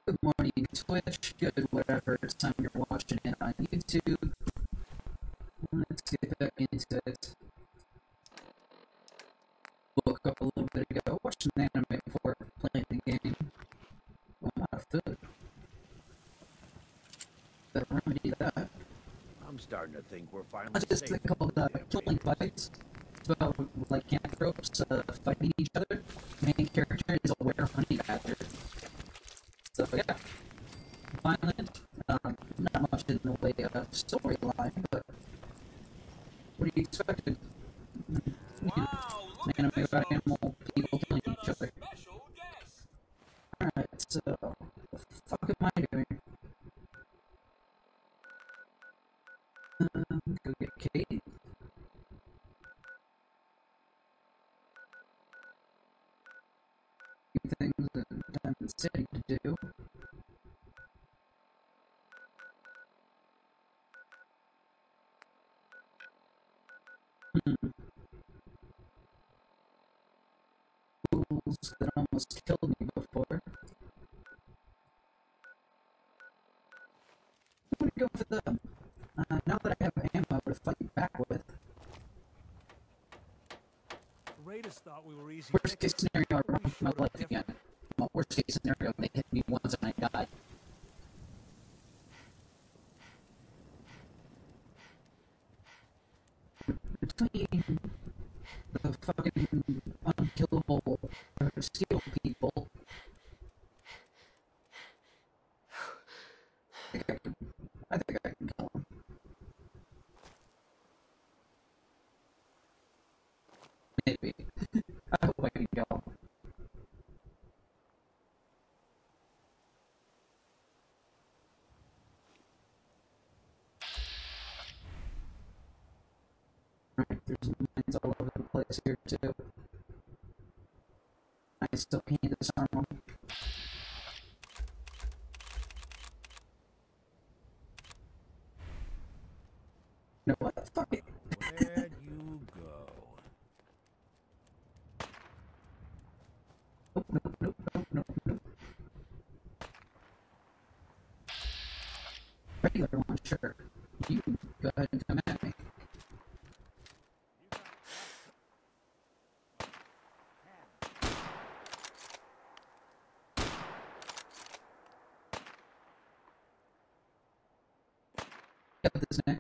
Good morning, Twitch. Good whatever time you're watching it on YouTube. Let's get back into it. Woke up a little bit ago, watching the anime before playing the game. Well, I'm out of food. Better remedy that. I'm starting to think we're finally What's this thing safe. called Killing Fights? It's about lycanthropes fighting each other. The main character is a were-honey badger. So yeah, violent. Not much in the way of storyline, but what do you expect? Wow, look Anime at this, about folks. animal people We've killing got each a other. special guest. Alright, so what the fuck am I doing? Go get Kate. Things that I'm sitting to do. Fools that almost killed me before. I'm gonna go for them. Now that I have ammo to fight back with. The Raiders thought we were easy Worst case pickings. scenario, I We run for my showed 'em life different. again. Well, worst case scenario, they hit me once and I die. Between the fucking unkillable steel people, I think I can kill them. Maybe. I hope I can kill them. Right, there's mines all over the place here too. I still can't disarm them. No, what the fuck? Where'd you go? Nope. Regular one, sure. You go ahead and come at me. Got this neck.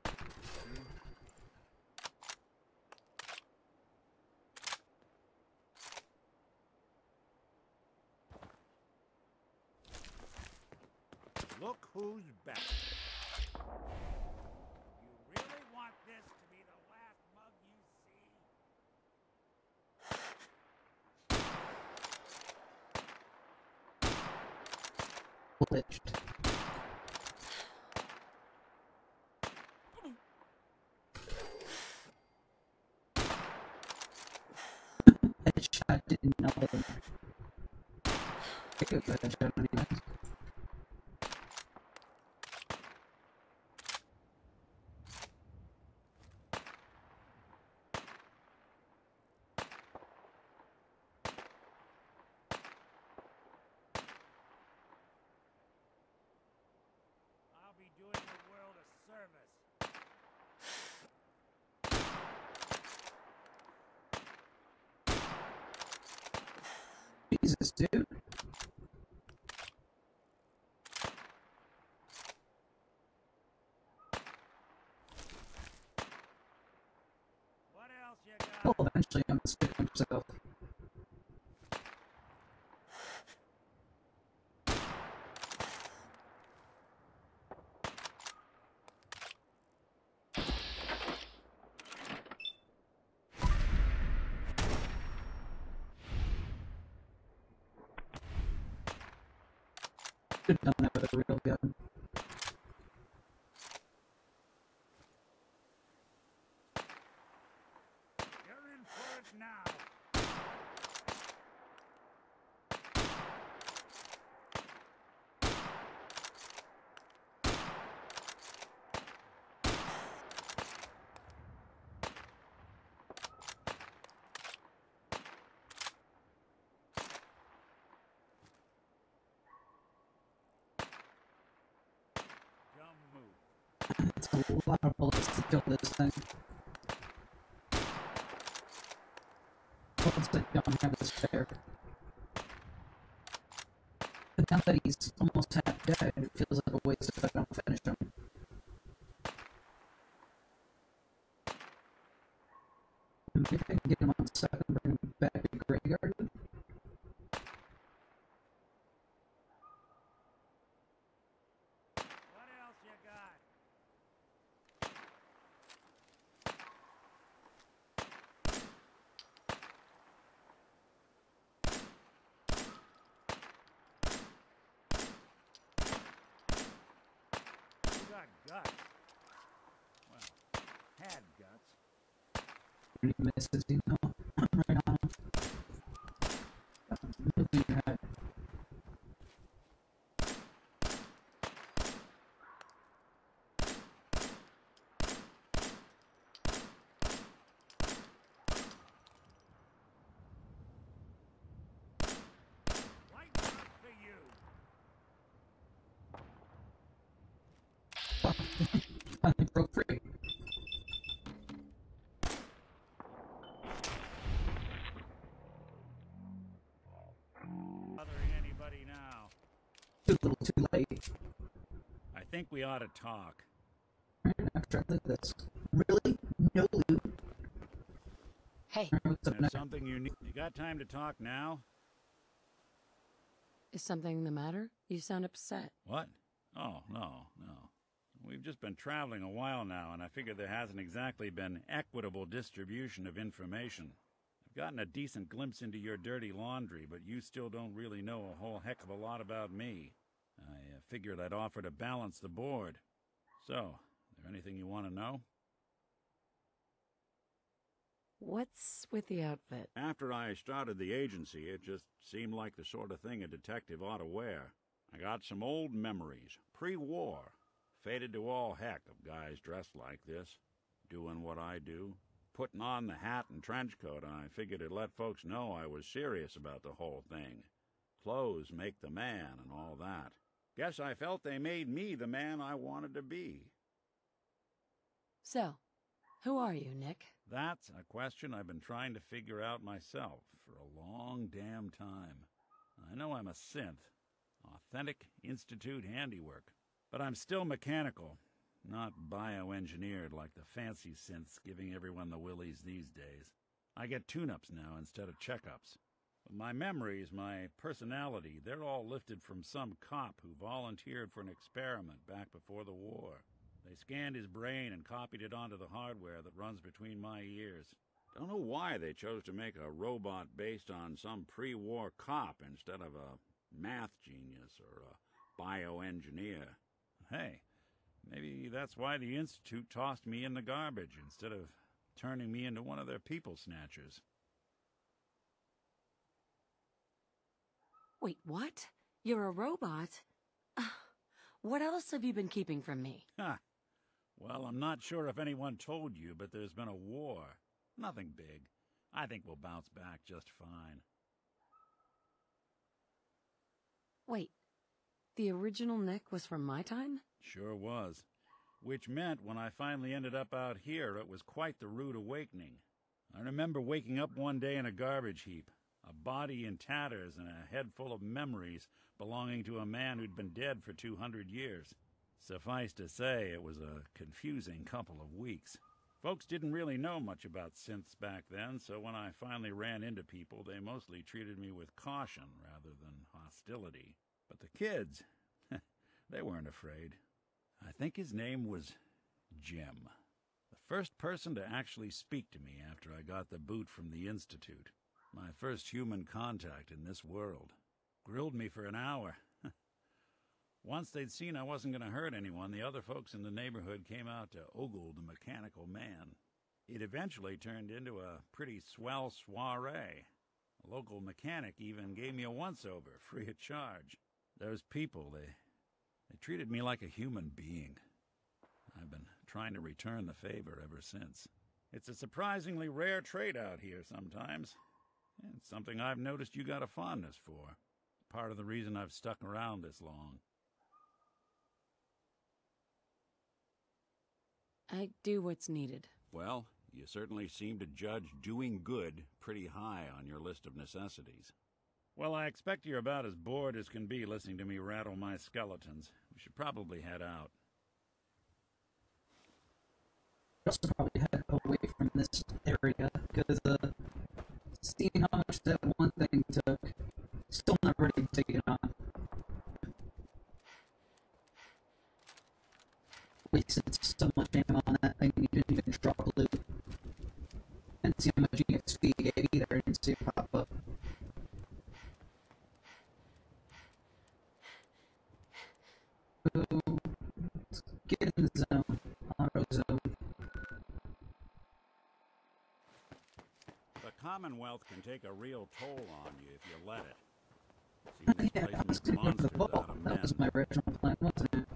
Look who's back. You really want this to be the last mug you see? Glitched. Headshot did nothing. Pick up the headshot anyways. I'll be doing the world a service. Jesus, dude. What else you got? Well, eventually I'm gonna stick himself. Could've done that with a real gun. You're in for it now. It's a lot of bullets to kill this thing. Bullets that don't have his share. But now that he's almost half dead, it feels like a waste if I don't finish him. Maybe I can get him on set and bring him back to Graveyard. What else you got? You got guts. Well, had guts. Any misses, you know? Right on him. Move your head. Light work for you. Fuck. Finally broke free. Bothering anybody now? Too little, too late. I think we ought to talk. Alright, after I look at this. Really? No loot? Hey, Alright, what's up There's next? something you need. You got time to talk now? is something the matter? You sound upset. What? Oh, no. We've just been traveling a while now, and I figure there hasn't exactly been equitable distribution of information. I've gotten a decent glimpse into your dirty laundry, but you still don't really know a whole heck of a lot about me. I figured I'd offer to balance the board. So, is there anything you want to know? What's with the outfit? After I started the agency, it just seemed like the sort of thing a detective ought to wear. I got some old memories, pre-war. Faded to all heck of guys dressed like this, doing what I do. Putting on the hat and trench coat, I figured it'd let folks know I was serious about the whole thing. Clothes make the man and all that. Guess I felt they made me the man I wanted to be. So, who are you, Nick? That's a question I've been trying to figure out myself for a long damn time. I know I'm a synth, authentic Institute handiwork, but I'm still mechanical, not bioengineered like the fancy synths giving everyone the willies these days. I get tune-ups now instead of checkups. But my memories, my personality, they're all lifted from some cop who volunteered for an experiment back before the war. They scanned his brain and copied it onto the hardware that runs between my ears. Don't know why they chose to make a robot based on some pre-war cop instead of a math genius or a bioengineer. Hey, maybe that's why the Institute tossed me in the garbage instead of turning me into one of their people snatchers. Wait, what? You're a robot? What else have you been keeping from me? Ha! Well, I'm not sure if anyone told you, but there's been a war. Nothing big. I think we'll bounce back just fine. Wait, the original Nick was from my time? Sure was. Which meant when I finally ended up out here, it was quite the rude awakening. I remember waking up one day in a garbage heap, a body in tatters and a head full of memories belonging to a man who'd been dead for 200 years. Suffice to say, it was a confusing couple of weeks. Folks didn't really know much about synths back then, so when I finally ran into people, they mostly treated me with caution rather than hostility. But the kids, they weren't afraid. I think his name was Jim. The first person to actually speak to me after I got the boot from the Institute. My first human contact in this world. Grilled me for an hour. Once they'd seen I wasn't going to hurt anyone, the other folks in the neighborhood came out to ogle the mechanical man. It eventually turned into a pretty swell soiree. A local mechanic even gave me a once-over, free of charge. Those people, they treated me like a human being. I've been trying to return the favor ever since. It's a surprisingly rare trait out here sometimes. It's something I've noticed you got a fondness for. Part of the reason I've stuck around this long. I do what's needed. Well, you certainly seem to judge doing good pretty high on your list of necessities. Well, I expect you're about as bored as can be listening to me rattle my skeletons. We should probably head out. I also probably head away from this area, because, seeing how much that one thing took, still not ready to take it on. Wasted so much ammo on that thing, you didn't even drop loot. And see how much EXP you get either, and see it pop up. So, let's get in the zone. Auto zone. The Commonwealth can take a real toll on you if you let it. See, this Yeah, place I was makes gonna go to monsters the ball. out of That was men. my original plan, wasn't it?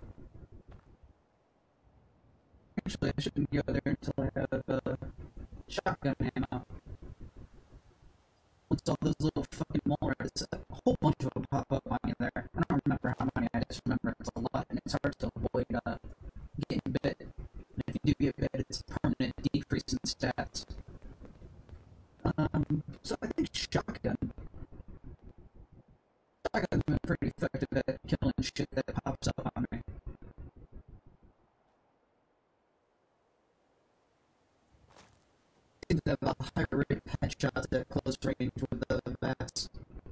Actually, I shouldn't go there until I have shotgun ammo. Once all those little fucking molars, a whole bunch of them pop up on you there. I don't remember how many, I just remember it's a lot, and it's hard to avoid getting bit. And if you do get bit, it's a permanent decrease in stats. So I think shotgun. Shotgun's been pretty effective at killing shit that pops up on me. Seems to have a higher rate of headshots at close range with the bats.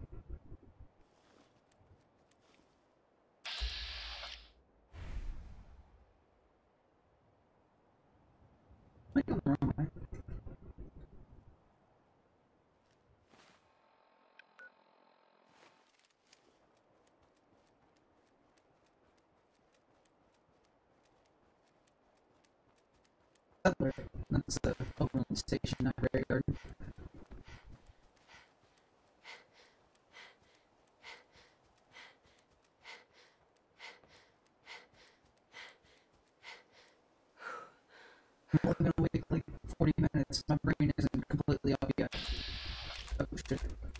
Am I going the wrong way? Settler. That's the Overland Station, not graveyard. I'm only gonna wait like 40 minutes. My brain isn't completely up yet. Oh shit.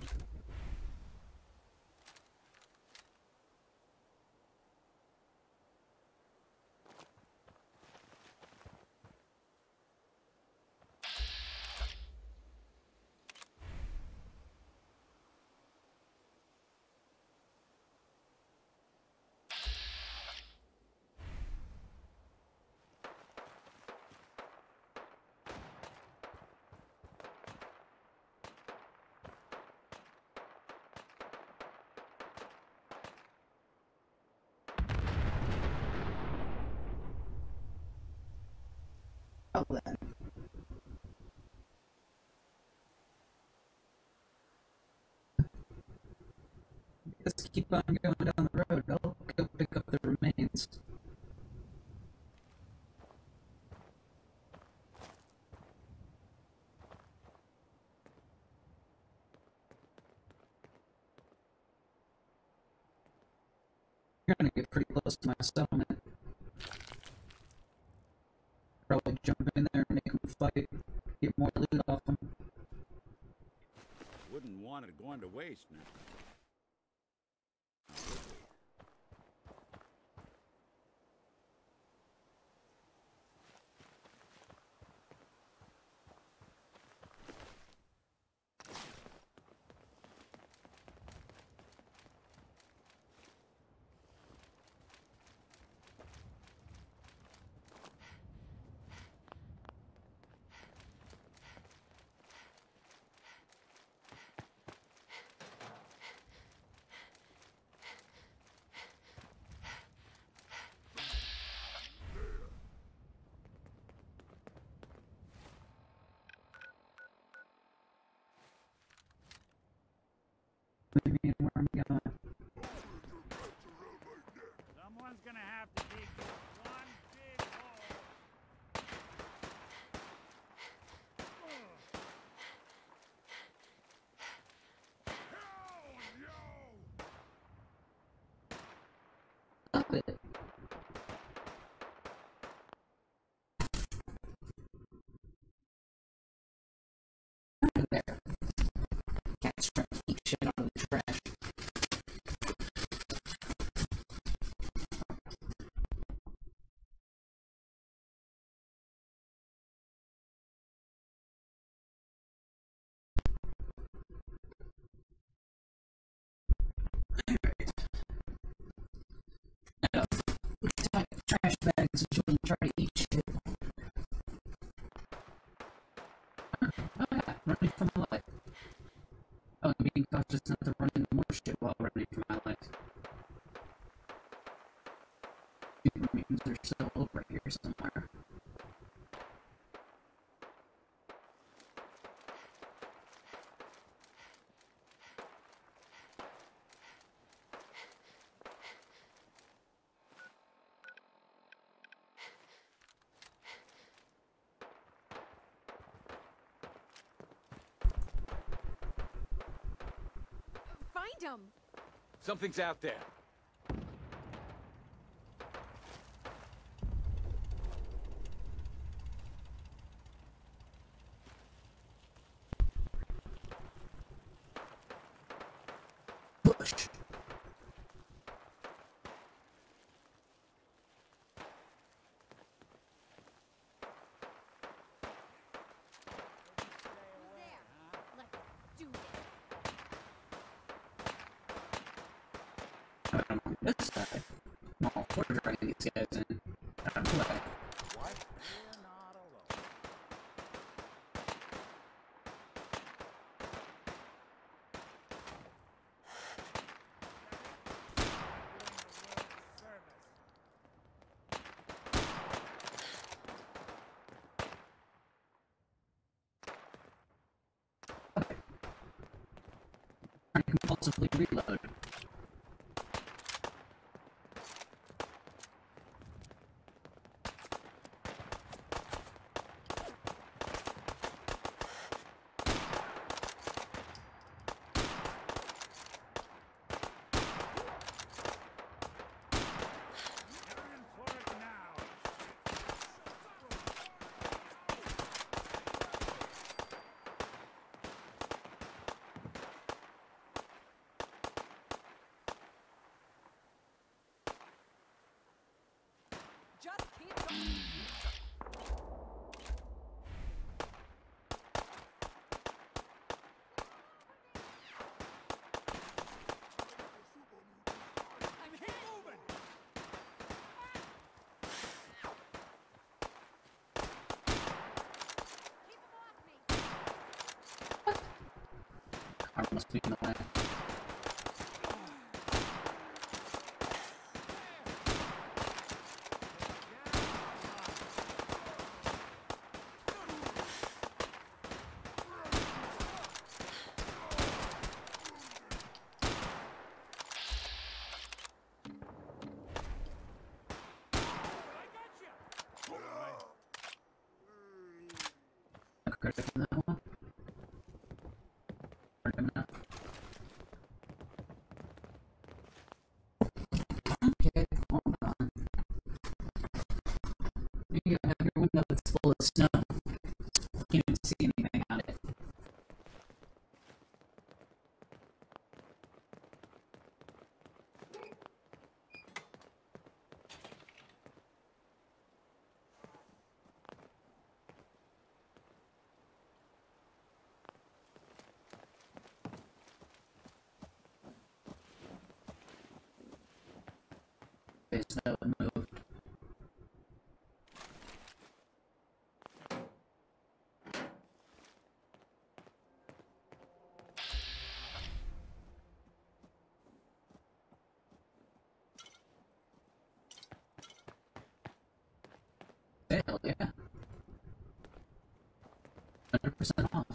Oh, then. Just keep on going down the road. I'll go pick up the remains. You're gonna get pretty close to my settlement. Probably jump in there and make them fight. Get more loot off them. Wouldn't want it going to waste now. Maybe where I'm going. Someone's gonna have to dig one big hole. Stop it. Out of there. Cat's trying to keep shit out of the trash. so she wouldn't try to eat shit. Oh yeah, running for my life. Oh, and being cautious not to run into more shit while running for my life. Super mutants are still over here somewhere. Find him! Something's out there. Push. This side. Well, we're dragging these guys in. Out of the way. What? We're not alone. I can compulsively reload. Going for it now. Just keep going! I'm hit! Moving! Keep him off me! I must be in the way. A critic in that one. Or not. Okay, hold on. You have your window that's full of snow. Can't even see anything on it. Okay, snow and move. Hell yeah. 100% off.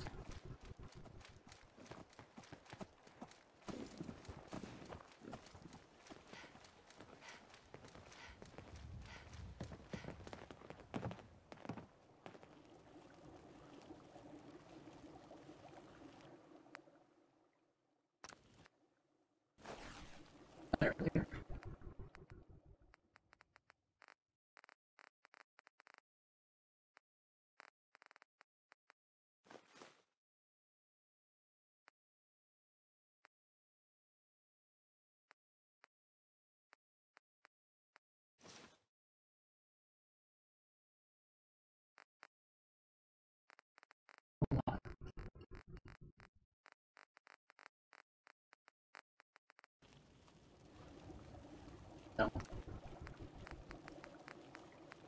Earlier. No.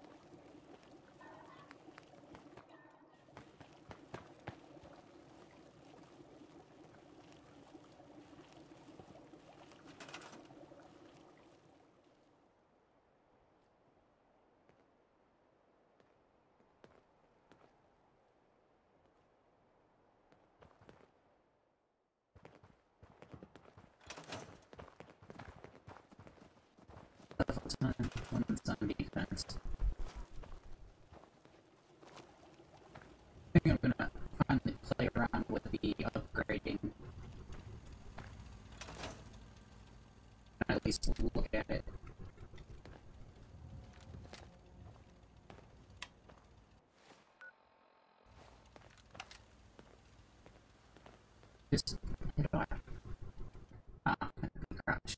time when it's on defense. I think I'm gonna finally play around with the upgrading. At least look at it. Just hit it. Ah, crouch.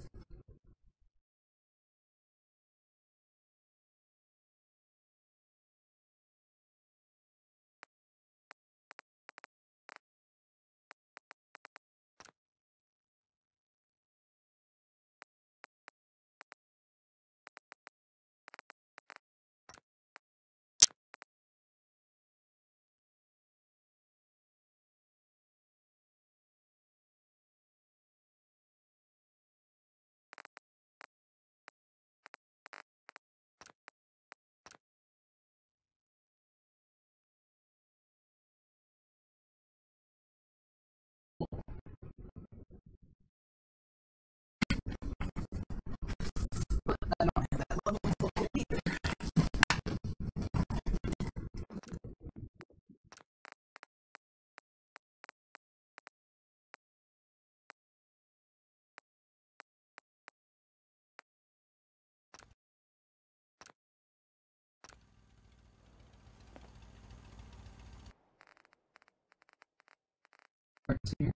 Parts here.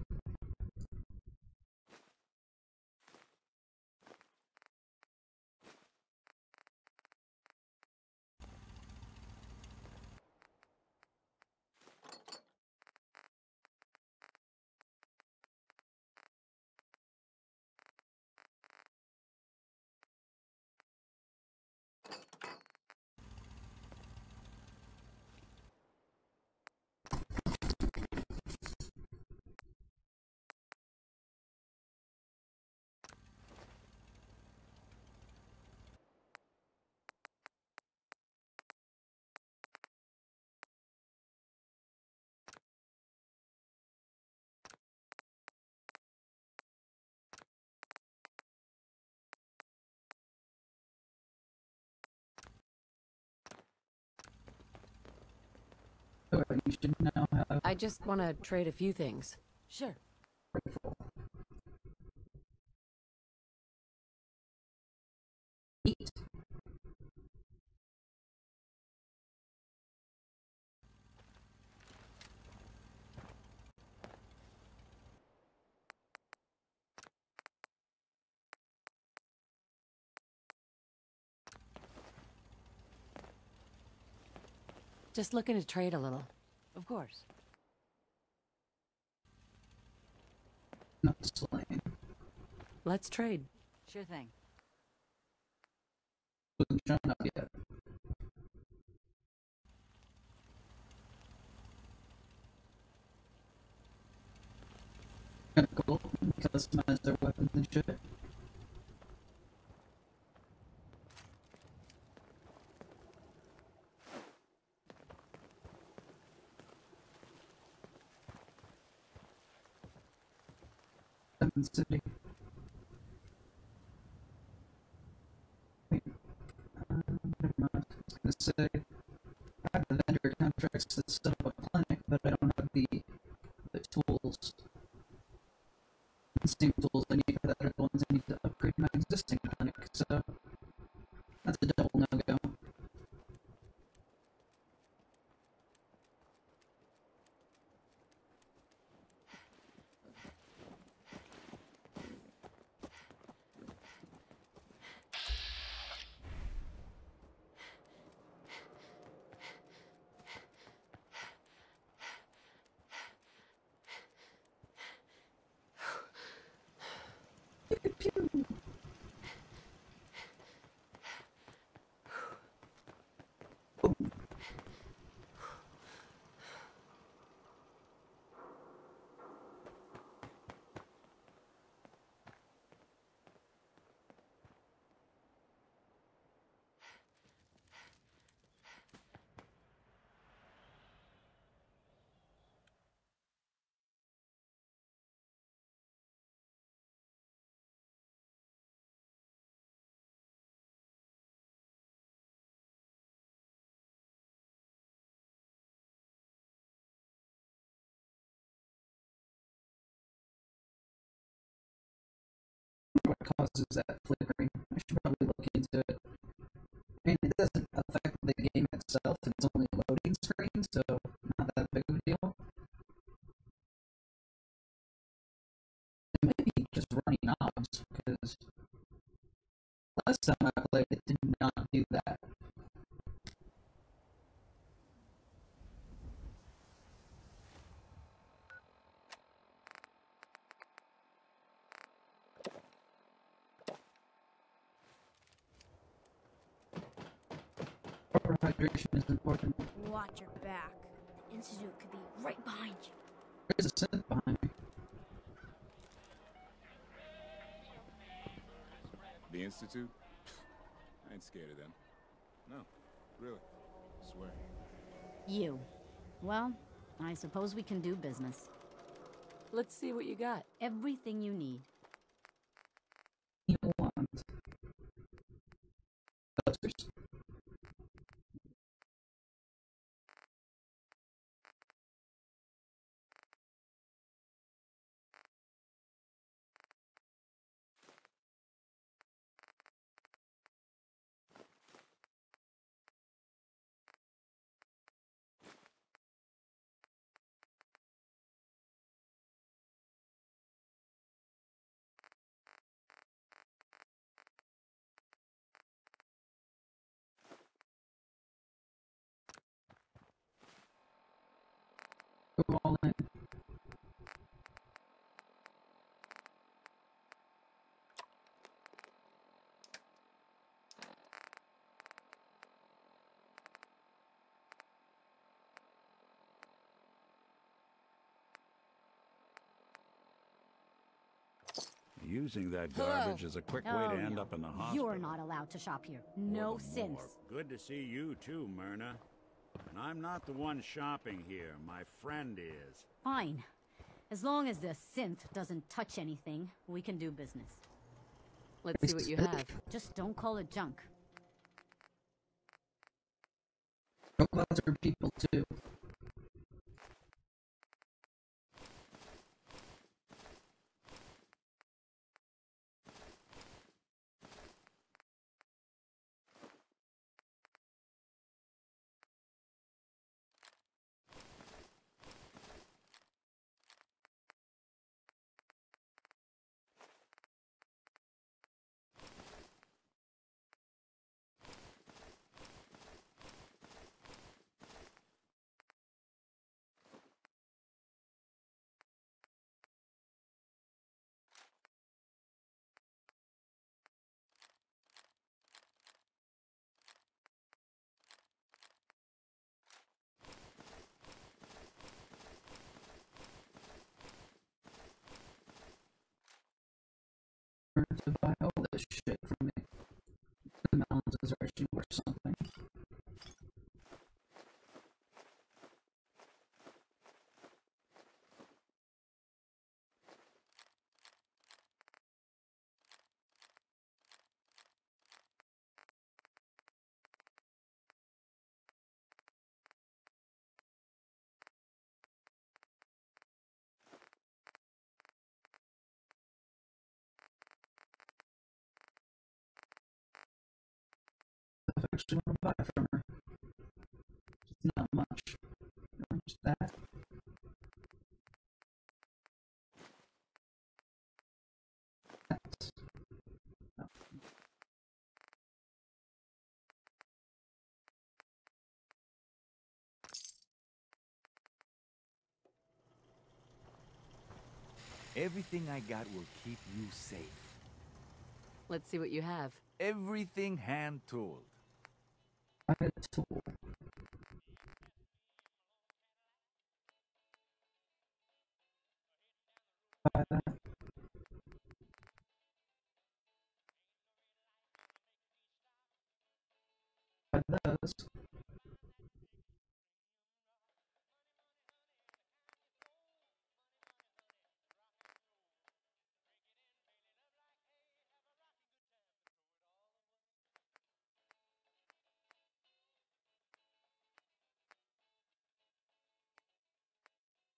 So you should now have I just want to trade a few things. Sure. rifle. Neat. Just looking to trade a little. Of course. Not slain. Let's trade. Sure thing. Wasn't shown up yet. Kinda cool. Customize their weapons and shit. Weapon City. Wait, never mind. I was gonna say, I have the vendor contracts to set up a clinic, but I don't have the tools. The same tools I need for that are the ones I need to upgrade my existing clinic, so that's a double no-go. causes that flickering. I should probably look into it. I mean, it doesn't affect the game itself, it's only a loading screen, so not that big of a deal. It might be just running knobs, because last time I played it did not do that. Proper hydration is important. Watch your back. The Institute could be right behind you. There's a synth behind me. The Institute? I ain't scared of them. No, really. Swear. You. Well, I suppose we can do business. Let's see what you got. Everything you need. You want buzzers? Go all in. Using that garbage is a quick way to end no. up in the hospital. You're not allowed to shop here. No Or the sense. morgue. Good to see you too, Myrna. And I'm not the one shopping here. My friend is. Fine. As long as the synth doesn't touch anything, we can do business. Let's see what you have. Just don't call it junk. Robots are people too. To buy all this shit from me. The mountains are actually worth something. I actually want to buy from her. It's not much. Just that. That's Everything I got will keep you safe. Let's see what you have. Everything hand-tooled. buy a tool. Buy that. Buy those.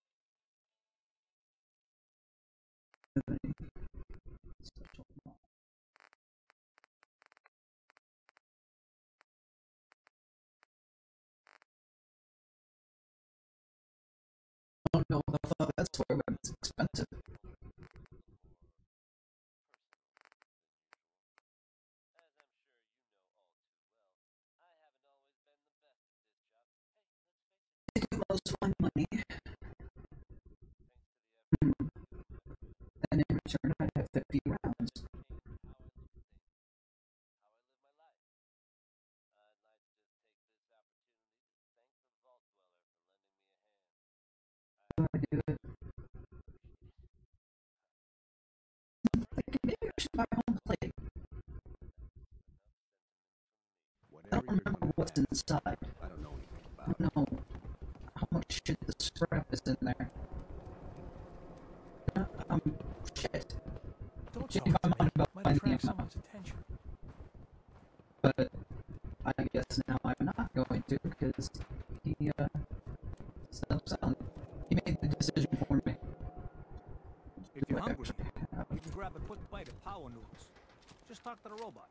Special know the fuck that's why it's expensive. Take most of my money, and in return I have 50 rounds. How do I do it? Maybe I should buy home plate. I Whatever don't you're remember gonna what's have, inside. I don't know anything I about don't know how much shit the scrap is in there. Shit. Don't If talk I'm to on me. about Might finding attract the amount. someone's attention. But I guess now I'm not going to because he stopped selling. He made the decision for me. If you're Like, hungry, actually, you can grab a quick bite of power noodles. Just talk to the robot.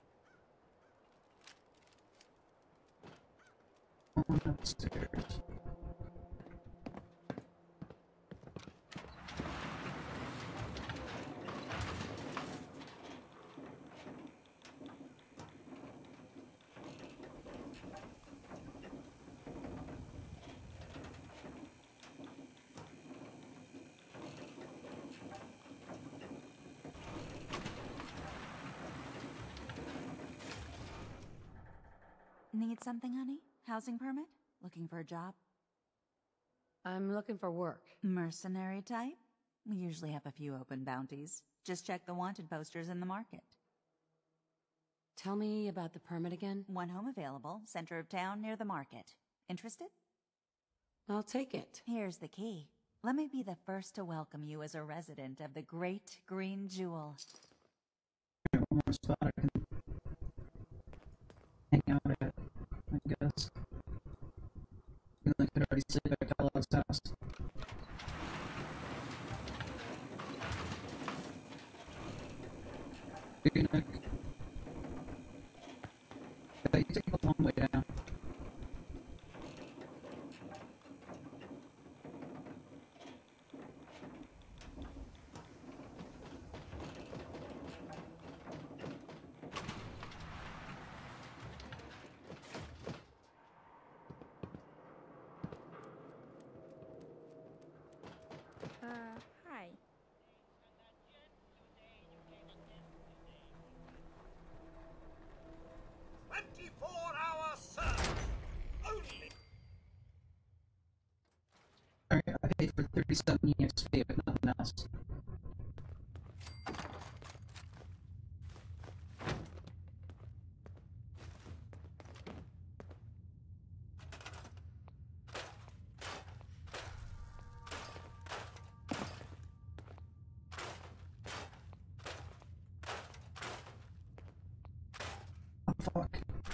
on upstairs. Need something, honey? Housing permit? Looking for a job? I'm looking for work. Mercenary type? We usually have a few open bounties. Just check the wanted posters in the market. Tell me about the permit again. One home available, center of town near the market. Interested? I'll take it. Here's the key. Let me be the first to welcome you as a resident of the Great Green Jewel. One more spot I can hang out at, I guess. And I could already sit back at Lala's house. Good Nick. Yeah, you take a long way down. Hi. Alright, I paid for 37 EXP, but nothing else. Oh, fuck.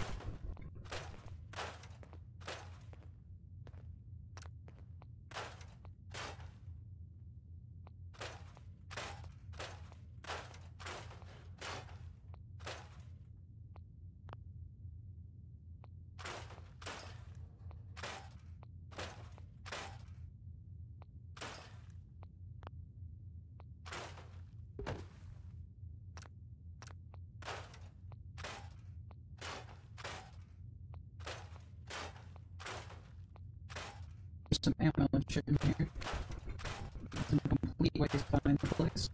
There's some ammo and shit in here. Some complete waste behind the place.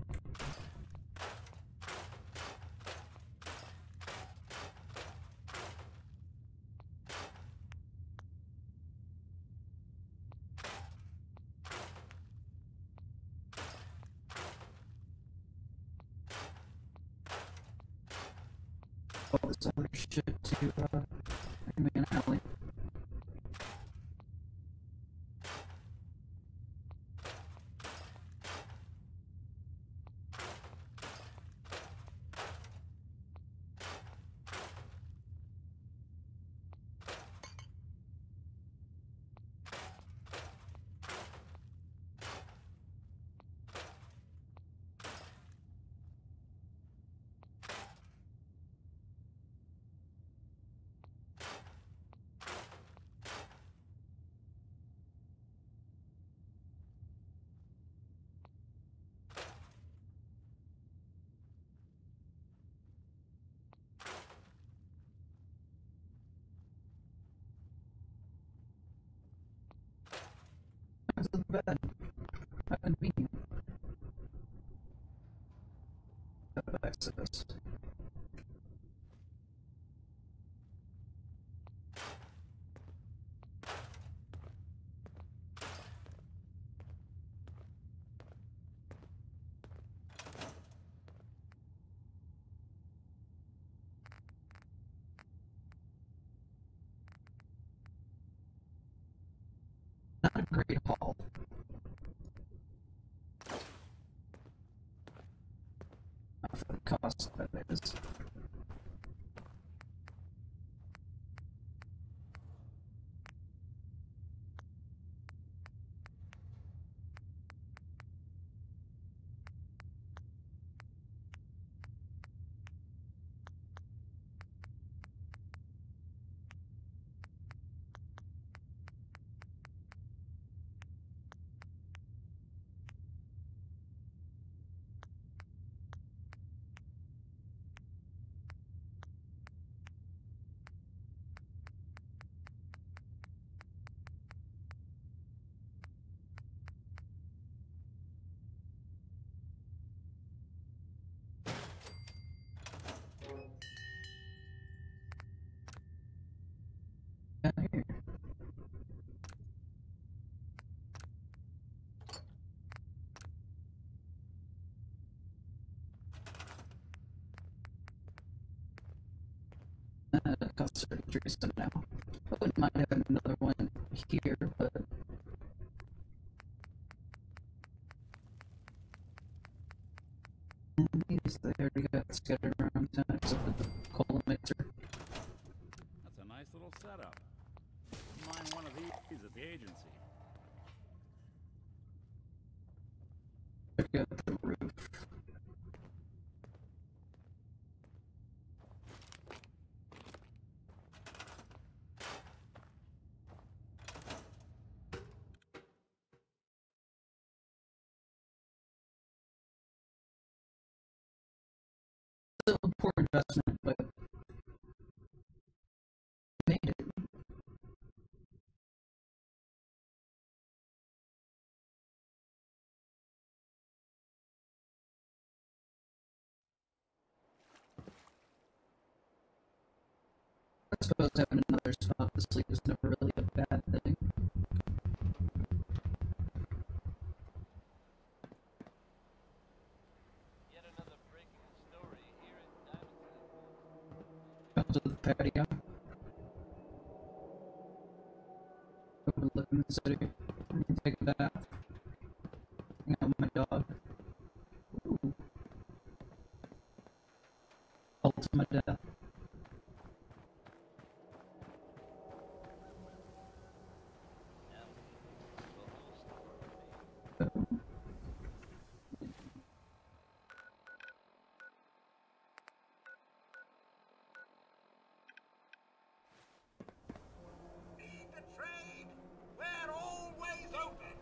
All this other shit to bring me an alley. bad. I've been mean. Have access. Not a great haul. Not for the cost, that is. Down here. Costs 33 so now. I wouldn't mind having another one here, but these they already got scattered around town except for the cola mixer. That's a nice little setup. Wouldn't mind one of these at the agency. Check out the roof. Still a poor investment, but made it. I suppose having another spot to sleep is never really a bad thing. Yet another breaking story here in Diamond. Up to the patio. Overlook in the city. I can take a bath. Hang out with my dog. Ooh. Ultimate death. Feed the trade. We're always open.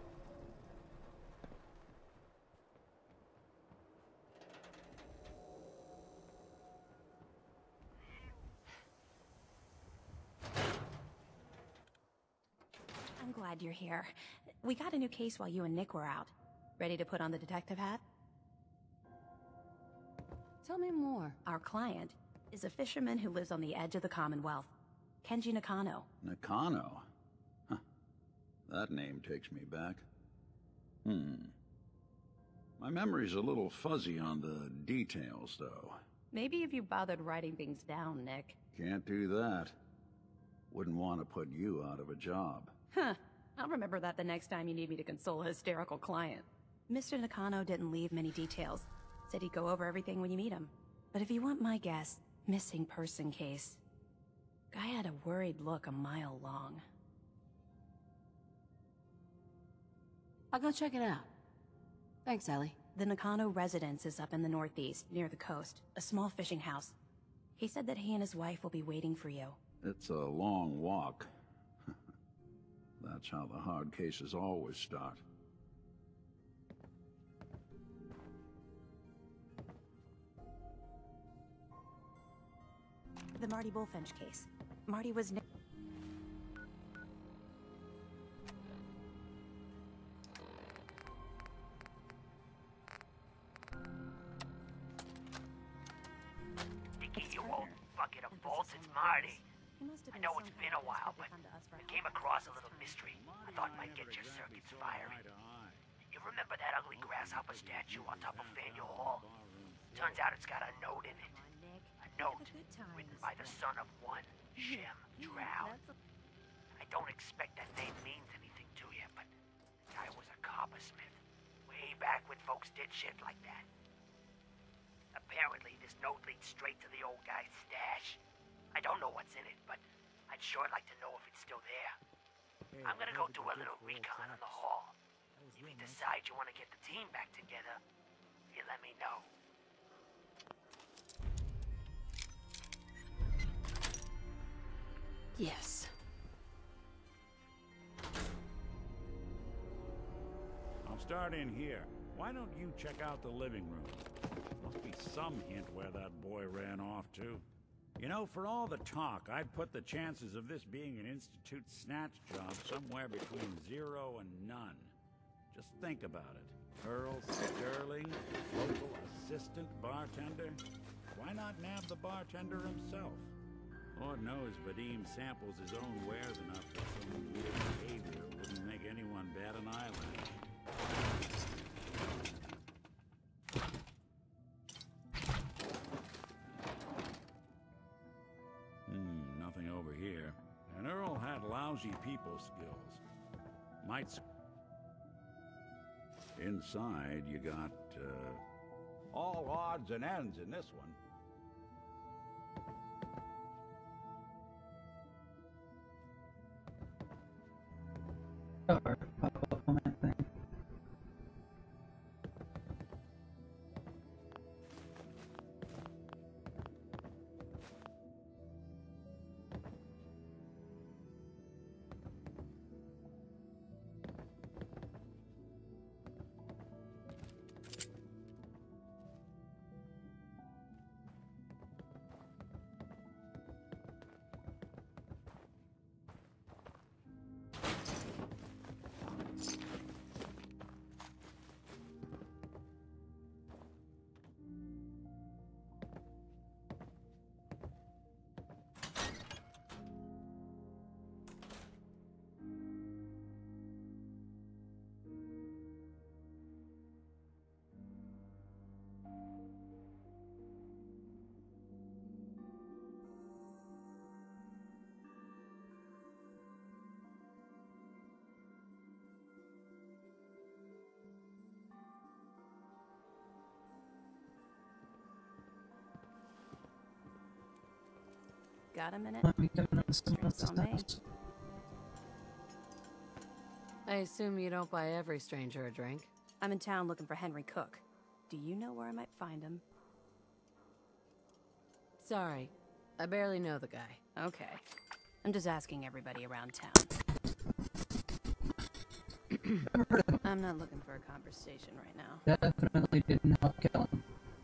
I'm glad you're here. We got a new case while you and Nick were out. Ready to put on the detective hat? Tell me more. Our client is a fisherman who lives on the edge of the Commonwealth. Kenji Nakano. Nakano? Huh. That name takes me back. My memory's a little fuzzy on the details, though. Maybe if you bothered writing things down, Nick. Can't do that. Wouldn't want to put you out of a job. Huh. I'll remember that the next time you need me to console a hysterical client. Mr. Nakano didn't leave many details. Said he'd go over everything when you meet him. But if you want my guess, missing person case. Guy had a worried look a mile long. I'll go check it out. Thanks, Ellie. The Nakano residence is up in the northeast, near the coast. A small fishing house. He said that he and his wife will be waiting for you. It's a long walk. That's how the hard cases always start. The Marty Bullfinch case. Marty was... you old bucket of bolts, it's Marty. I know it's been a while, but I came across a little mystery I thought might get your circuits firing. You remember that ugly grasshopper statue on top of Faneuil Hall? Turns out it's got a note in it. A note written by the son of one Shem Drow. I don't expect that name means anything to you, but the guy was a coppersmith. Way back when folks did shit like that. Apparently, this note leads straight to the old guy's stash. I don't know what's in it, but I'd sure like to know if it's still there. I'm gonna go do a little recon on the hall. If you decide you want to get the team back together, you let me know. Yes. I'll start in here. Why don't you check out the living room? Must be some hint where that boy ran off to. You know, for all the talk, I'd put the chances of this being an Institute snatch job somewhere between 0 and none. Just think about it. Earl Sterling, local assistant bartender? Why not nab the bartender himself? Lord knows Vadim samples his own wares enough that some weird behavior wouldn't make anyone bat an eyelash. Nothing over here. And Earl had lousy people skills. Inside, you got, all odds and ends in this one. Cover. Pop up on that thing. Got a minute? Let me go to someone Drinks else's on me. house. I assume you don't buy every stranger a drink. I'm in town looking for Henry Cook. Do you know where I might find him? Sorry, I barely know the guy. Okay. I'm just asking everybody around town. I'm not looking for a conversation right now. Definitely didn't help kill him.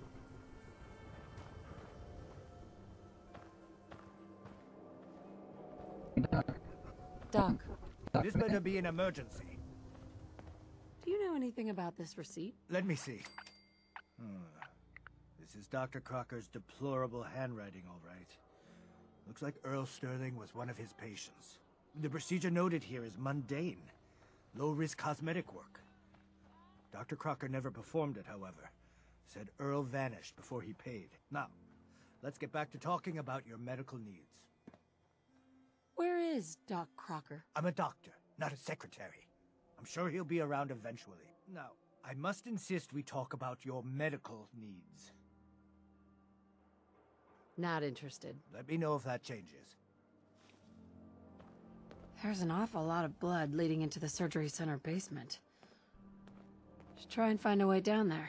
Doc, This better be an emergency. do you know anything about this receipt? Let me see. This is Dr. Crocker's deplorable handwriting, all right. Looks like Earl Sterling was one of his patients. The procedure noted here is mundane. Low-risk cosmetic work. Dr. Crocker never performed it, however. Said Earl vanished before he paid. Now, let's get back to talking about your medical needs. Where is Doc Crocker? I'm a doctor, not a secretary. I'm sure he'll be around eventually. Now, I must insist we talk about your medical needs. Not interested. Let me know if that changes. There's an awful lot of blood leading into the surgery center basement. Should try and find a way down there.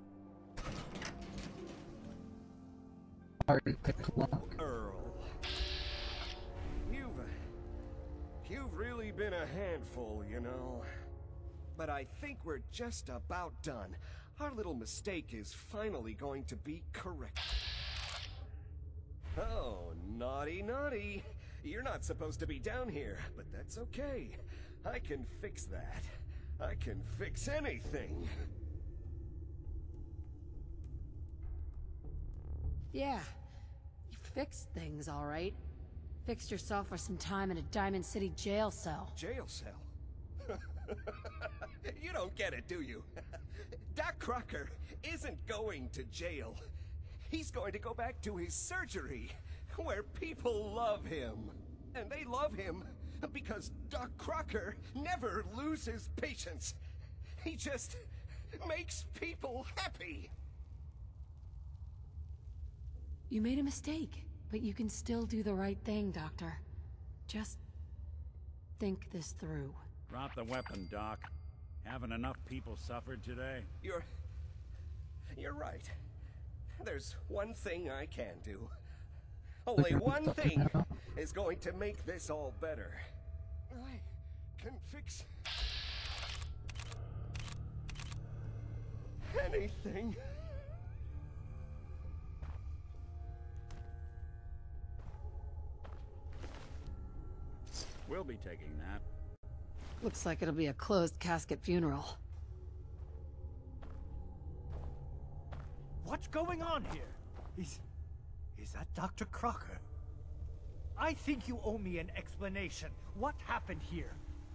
Already picked lock. Earl. You've really been a handful, you know. But I think we're just about done. Our little mistake is finally going to be corrected. Oh, naughty, naughty. You're not supposed to be down here, but that's okay. I can fix that. I can fix anything. Yeah, fixed things, all right. Fixed yourself for some time in a Diamond City jail cell. Jail cell? You don't get it, do you? Doc Crocker isn't going to jail. He's going to go back to his surgery, where people love him. And they love him because Doc Crocker never loses patience. He just makes people happy. You made a mistake, but you can still do the right thing, Doctor. Just think this through. Drop the weapon, Doc. Haven't enough people suffered today? You're right. There's one thing I can do. Only one thing is going to make this all better. I can fix anything. We'll be taking that. Looks like it'll be a closed casket funeral. What's going on here? Is that Dr. Crocker? I think you owe me an explanation. What happened here?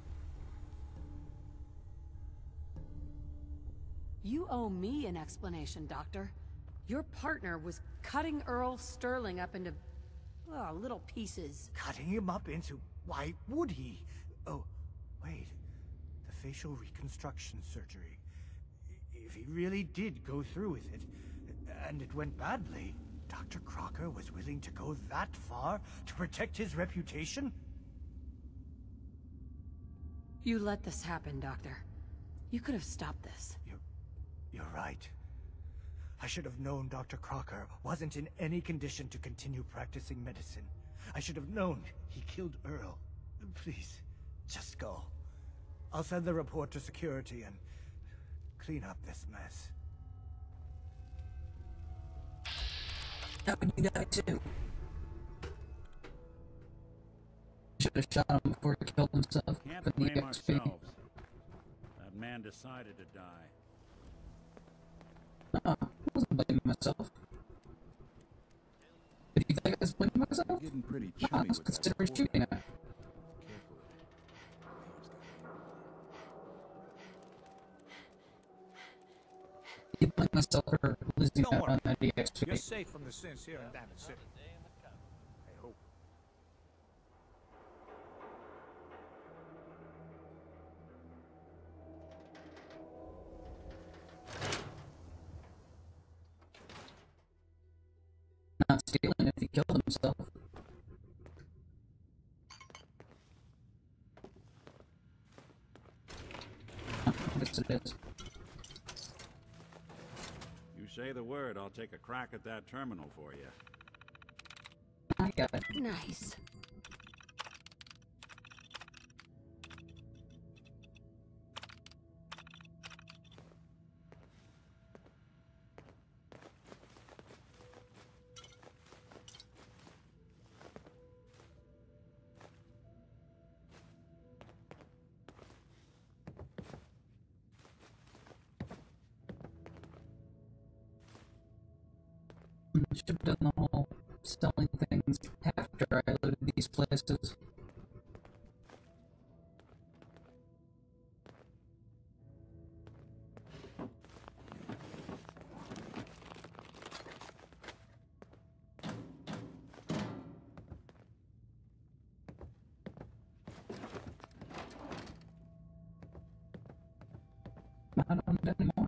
You owe me an explanation, Doctor. Your partner was cutting Earl Sterling up into, little pieces. Cutting him up into... Why would he? Oh, wait. The facial reconstruction surgery. If he really did go through with it, and it went badly, Dr. Crocker was willing to go that far to protect his reputation? You let this happen, Doctor. You could have stopped this. You're right. I should have known Dr. Crocker wasn't in any condition to continue practicing medicine. I should have known he killed Earl. Please, just go. I'll send the report to security and clean up this mess. How can you die too? Should have shot him before he killed himself. Can't blame ourselves. That man decided to die. I wasn't blaming myself. If you think I was blaming myself, Getting pretty I chummy was with that considering poor shooting guy. at. You blame myself for losing Don't that worry. on that EXP. You're safe from the sins here in Diamond City. I hope. Not stealing if he killed himself. I guess it is. You say the word, I'll take a crack at that terminal for you. I got it. Nice. Should have done the whole selling things after I looted these places. Not on it anymore.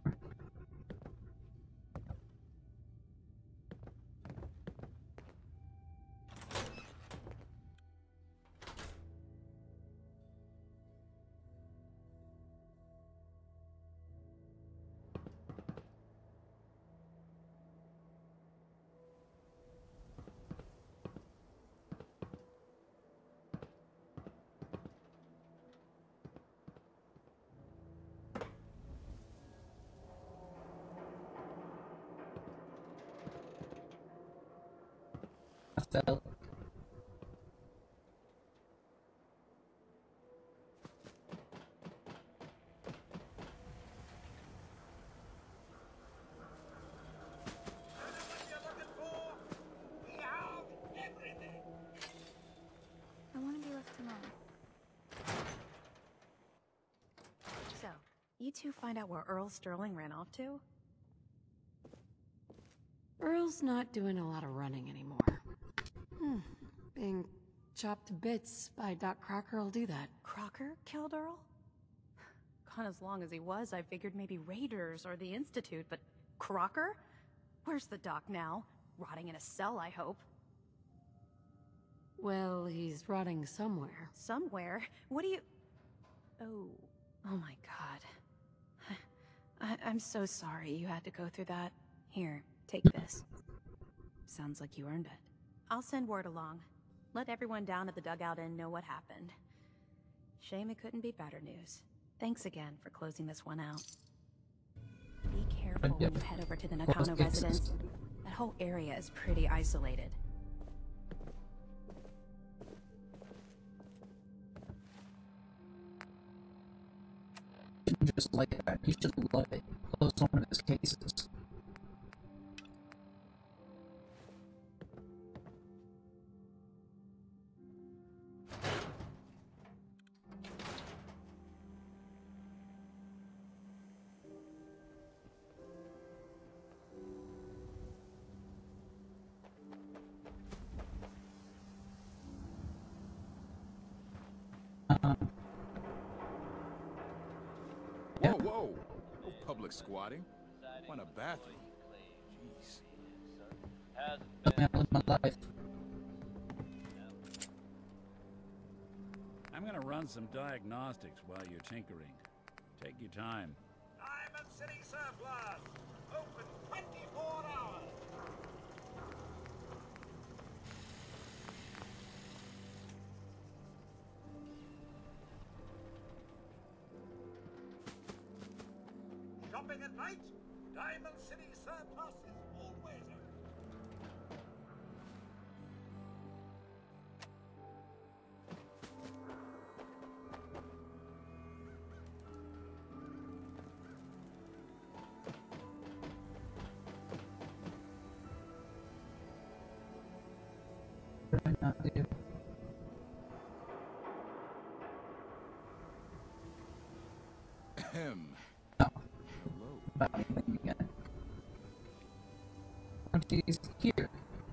I fell. you two find out where Earl Sterling ran off to? Earl's not doing a lot of running anymore. Being chopped to bits by Doc Crocker will do that. Crocker killed Earl? Gone as long as he was, I figured maybe Raiders or the Institute, but Crocker? Where's the doc now? Rotting in a cell, I hope. Well, he's rotting somewhere. Somewhere? What do you... Oh my god. I'm so sorry you had to go through that. Here, take this. Sounds like you earned it. I'll send word along. Let everyone down at the Dugout Inn know what happened. Shame it couldn't be better news. Thanks again for closing this one out. Be careful when you head over to the Nakano residence. That whole area is pretty isolated. Just like that. You should love it. Close one of his cases. Whoa, whoa! No public squatting. Want a bathroom? Jeez. My life. I'm gonna run some diagnostics while you're tinkering. Take your time. Diamond City Surplus! Open 24 hours! Shopping at night? Diamond City Surplus is always open. What did I not do? Ahem. About anything again. He's here.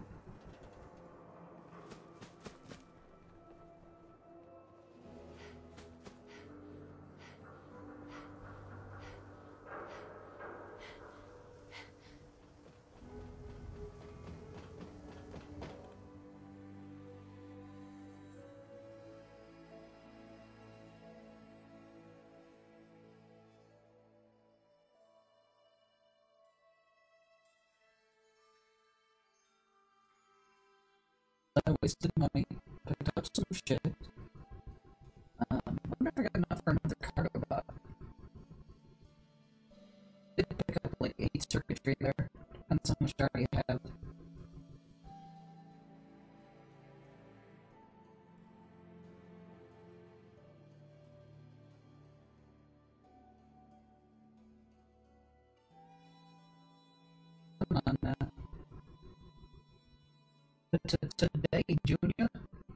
I wasted money, picked up some shit. I wonder if I got enough for another cargo bot. Did pick up like 8 circuitry there, and so much I already have. Come on now. Today, Junior?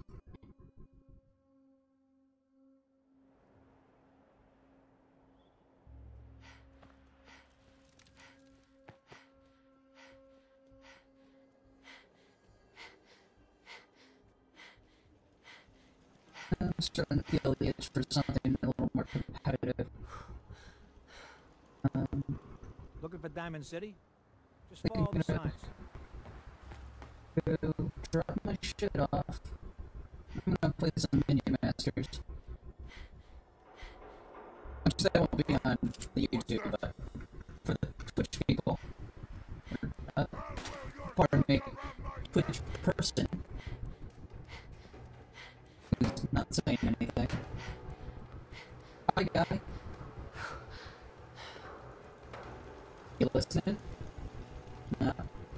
I'm starting to feel the itch for something a little more competitive. Looking for Diamond City? Just follow the signs. Go drop my shit off. I'm gonna play some Minion Masters. Which that won't be on the YouTube, but for the Twitch people. Pardon me, Twitch person. Who's not saying anything. Hi, guy. You listening? No.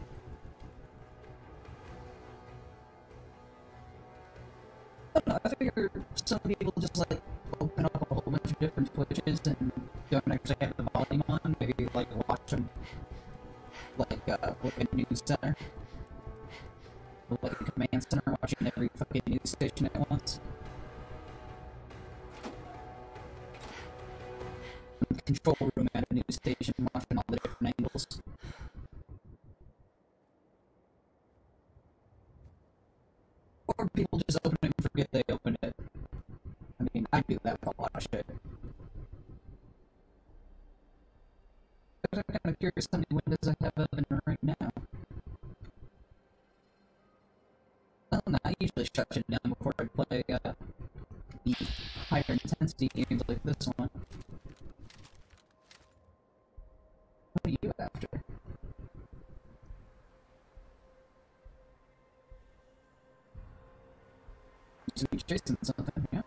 I figure some people just like open up a whole bunch of different Twitches and don't actually have the volume on. Maybe like watch them like a news center, or like a command center, watching every fucking news station at once. in the control room at a news station watching all the different angles. Or people just open it and forget they opened it. I mean, I do that with a lot of shit. But I'm kind of curious how many windows I have open right now. Well, no, I usually shut it down before I play the higher intensity games like this one. What are you after? You're chasing something, yeah.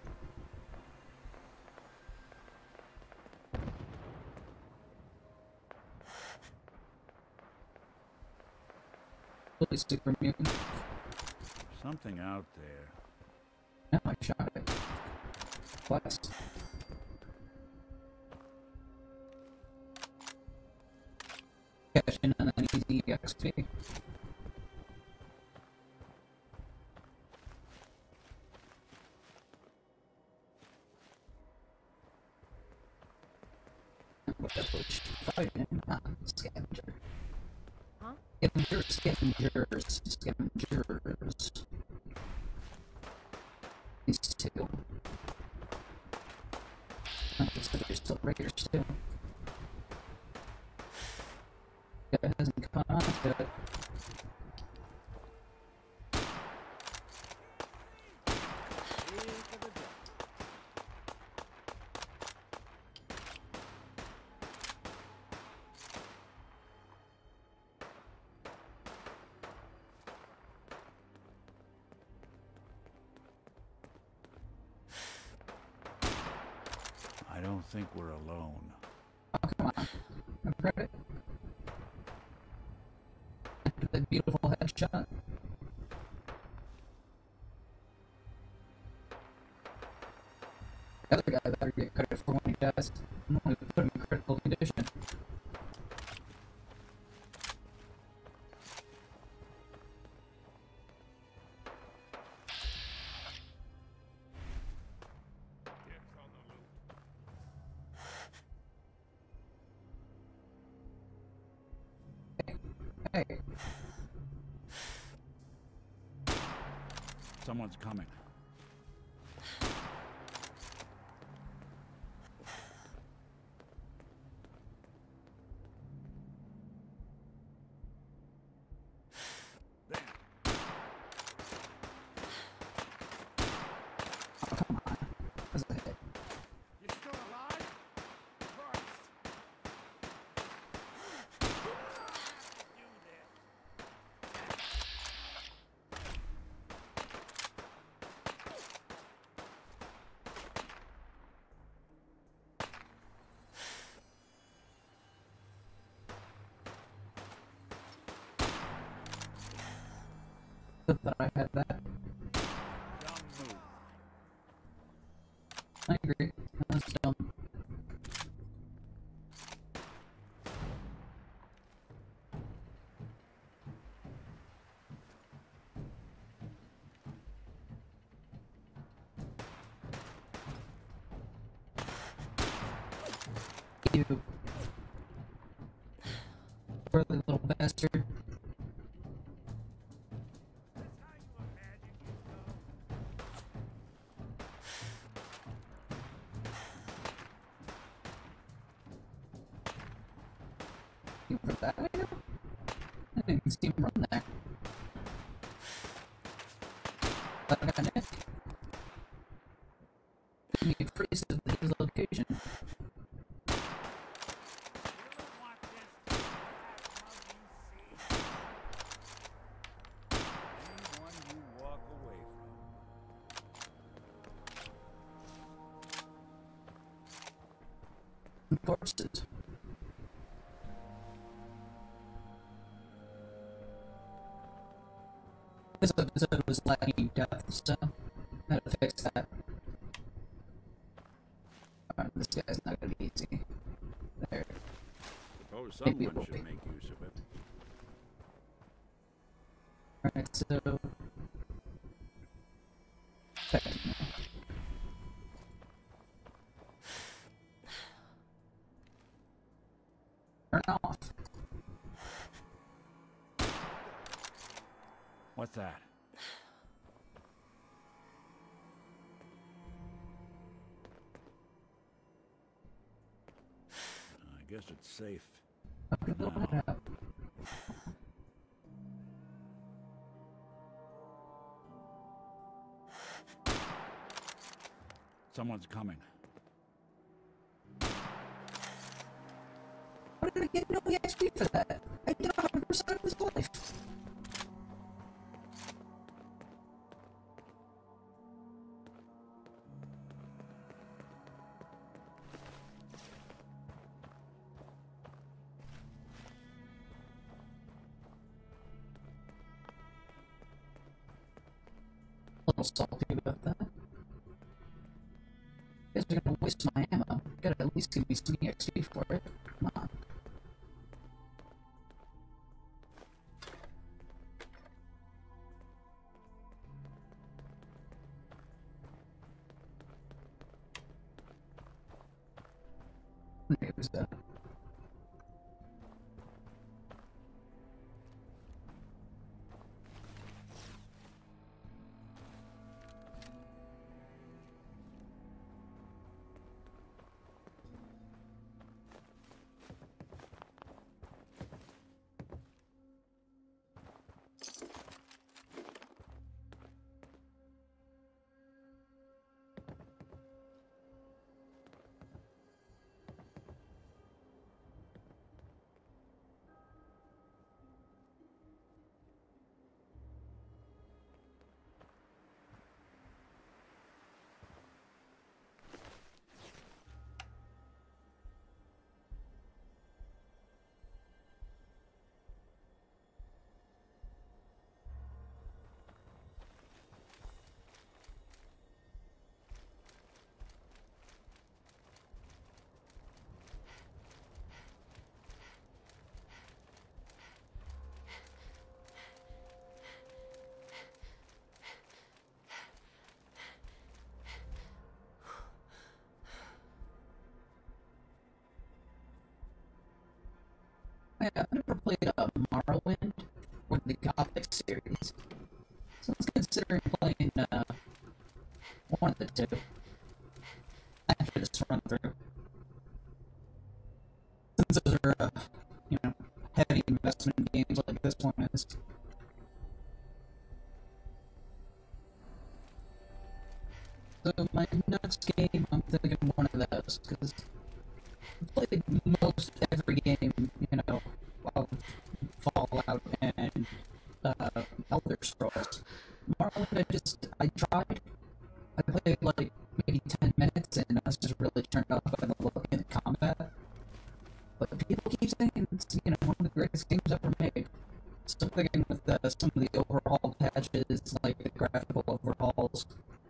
Please stick for me. Something out there. No, I shot it. Twice. Cash in on an easy XP. What the bush? Fighting? Ah, scavenger. Huh? Scavengers. These two. Okay, so there's still raiders too. That hasn't caught on to it. I don't think we're alone. Oh, come on. I've read it. After that beautiful headshot. The other guy better get credit for when he dies. I'm only put him in critical condition. Hey. Someone's coming. Oh, come on. That's a hit. You still alive? First. Good that I had that. I agree. That was dumb. You poorly little bastard. You for that I know? I didn't even see him run there. But I got Nick. Give me a trace of his location. Anyone you walk away from. Corpses. This episode was lacking depth, so I had to fix that. Alright, this guy's not gonna be easy. There. Suppose Maybe someone it will should be. make use of it. Alright, so... Second. off. What's that? I guess it's safe. Now. Someone's coming. Why did I get no XP for that? I did 100% of his life. A little salty about that. You guys are gonna waste my ammo. You gotta at least give me some XP for it. Come on. There's that. I've never played Morrowind or the Gothic series, so I was considering playing one of the two after this run through. Since those are, heavy investment games like this one is. So my next game, I'm thinking one of those, because I've played most every game, of Fallout and Elder Scrolls. Morrowind, I tried. I played like maybe 10 minutes and I was just really turned off by the look and combat. But people keep saying it's, one of the greatest games ever made. So thinking with some of the overhaul patches, like the graphical overhauls,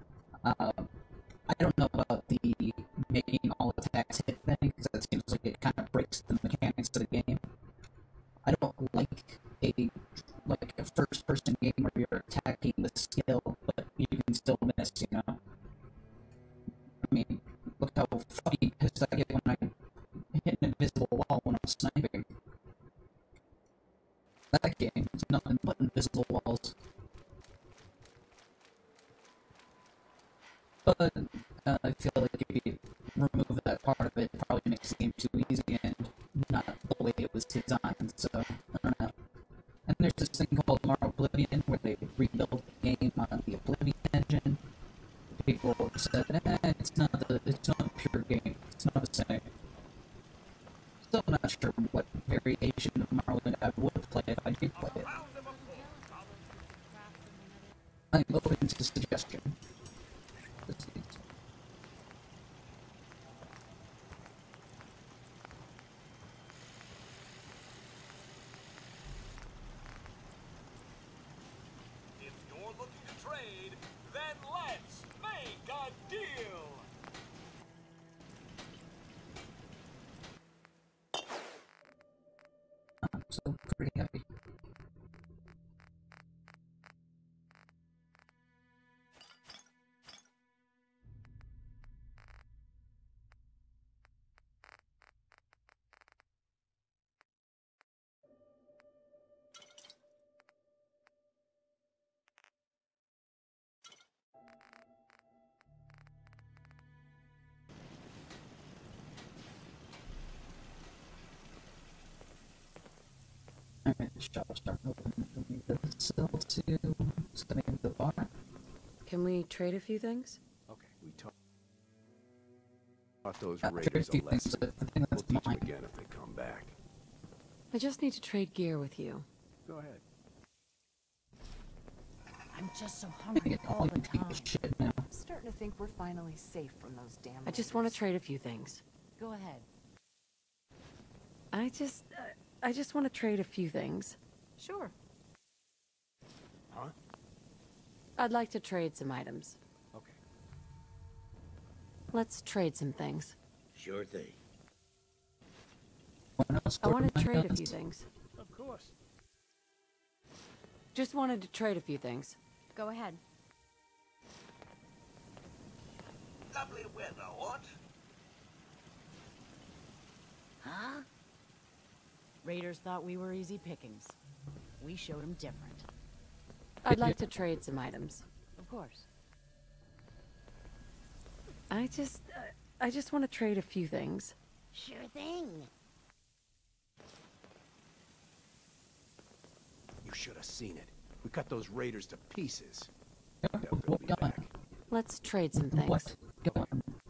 I don't know about the making all attacks hit thing, because that seems like it kind of breaks the mechanics of the game. I don't like a first-person game where you're attacking the skill, but you can still miss, I mean, look how fucking pissed I get when I hit an invisible wall when I'm sniping. That game is nothing but invisible walls. But I feel like if you remove that part of it, it probably makes the game too easy and not the way it was designed, so I don't know. And there's this thing called Oblivion where they rebuild the game on the Oblivion engine. People said, it's not a pure game, it's not the same. Still not sure what variation of Morrowind I would play if I did play it. I'm open to suggestion. If you're looking to trade, then let's make a deal! I'm so pretty happy. Alright, the shop's starting to open for me to sell to. Setting up the bar. Can we trade a few things? Okay, we taught those trade a raiders few a things, lesson. but I think We'll that's teach them mine. again if they come back. I just need to trade gear with you. Go ahead. I'm just so I hungry get all all the you people time. shit now. I'm starting to think we're finally safe from those damn I just want to raiders. trade a few things. Go ahead. I just want to trade a few things. Sure. Huh? I'd like to trade some items. Okay. Let's trade some things. Sure thing. I want to trade a few things. Of course. Just wanted to trade a few things. Go ahead. Lovely weather, what? Huh? Raiders thought we were easy pickings. We showed them different. I'd like to trade some items. Of course. I just want to trade a few things. Sure thing. You should have seen it. We cut those raiders to pieces. What gun? Let's trade some things. What gun?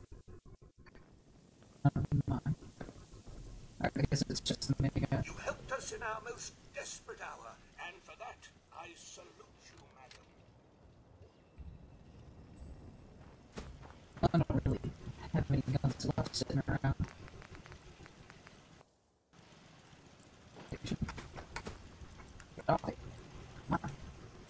I guess it's just the minigun. You helped us in our most desperate hour, and for that, I salute you, madam. I don't really have any guns left sitting around. Okay. Come on.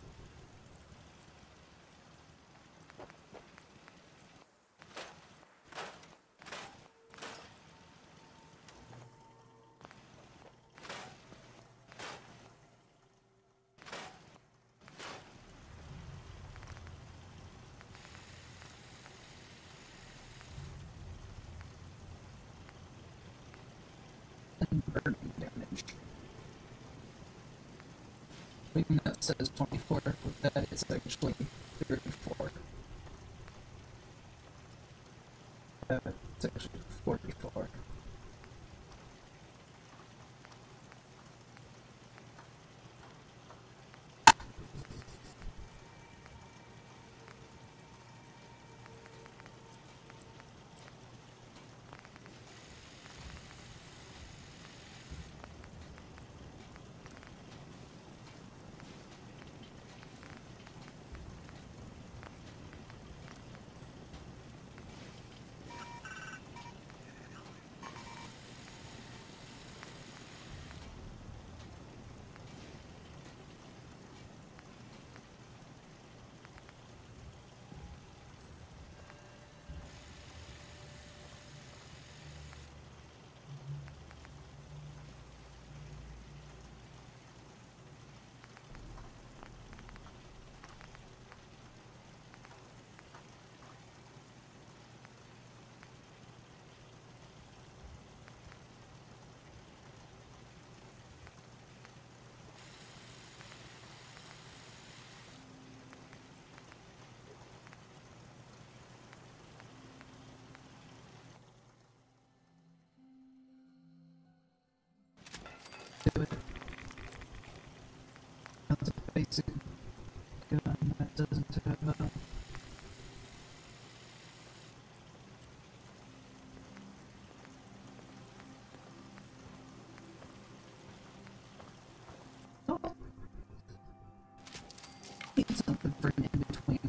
Burning damage. Even though it says 24, but that is actually 34. It's actually 44. Do it. That's a basic gun that doesn't have need something for an in-between.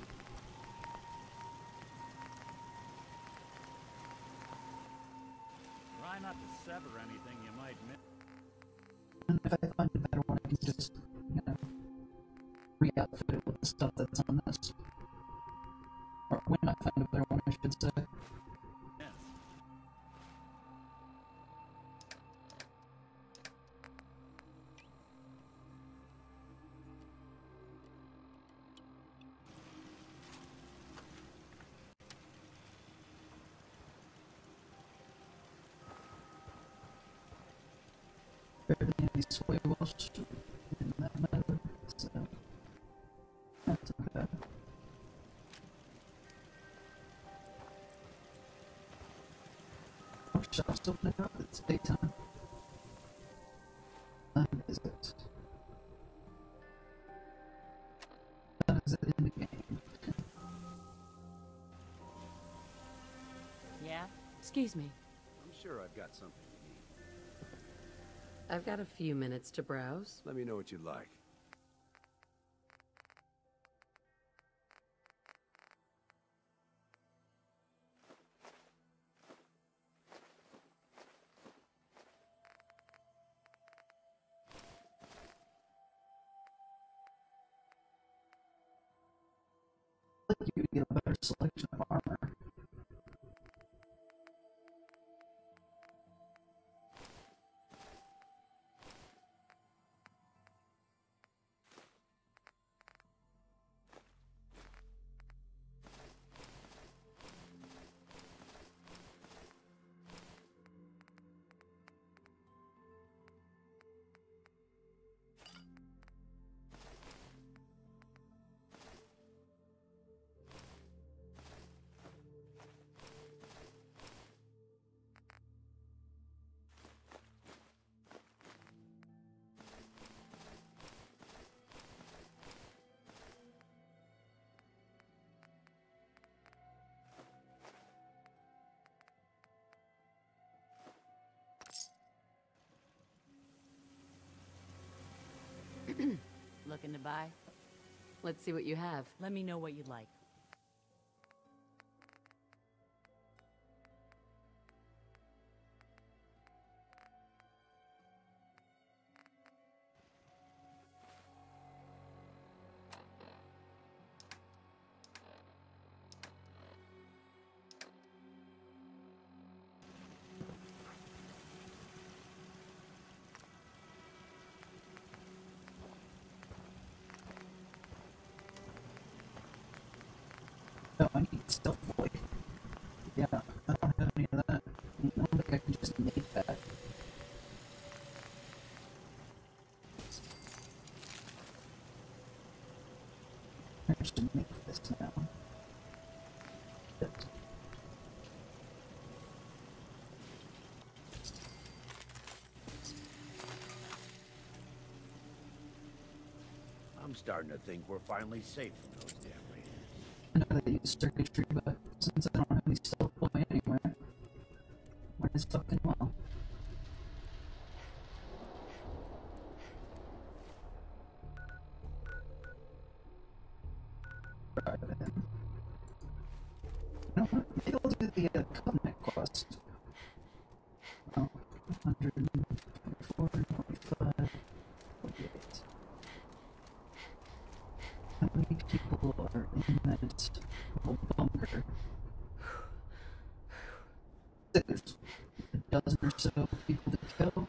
Try not to sever anything you might miss. And if I find a better one, I can just, you know, re-outfit it with the stuff that's on this. Or when I find a better one, I should say. Yes. Barely any soy wash in that matter, so not too bad. Oh, shop's opening up, it's daytime. time is it? That is it in the game. Yeah? Excuse me. I'm sure I've got something you need. I've got a few minutes to browse. Let me know what you'd like. I'd like you to get a better selection of armor. Looking to buy? Let's see what you have. Let me know what you'd like. No, I need stealth boy. Yeah, I don't have any of that. I don't think I can just make that. I should make this now. But I'm starting to think we're finally safe from those damn raiders. I know they use circuitry, but since I don't have any stealth boy anywhere, might as fucking well. Right then. You know what? Maybe I'll do the Covenant quest. Oh, 124, 45, 48. How many people are in that little bunker? There's a dozen or so people to kill.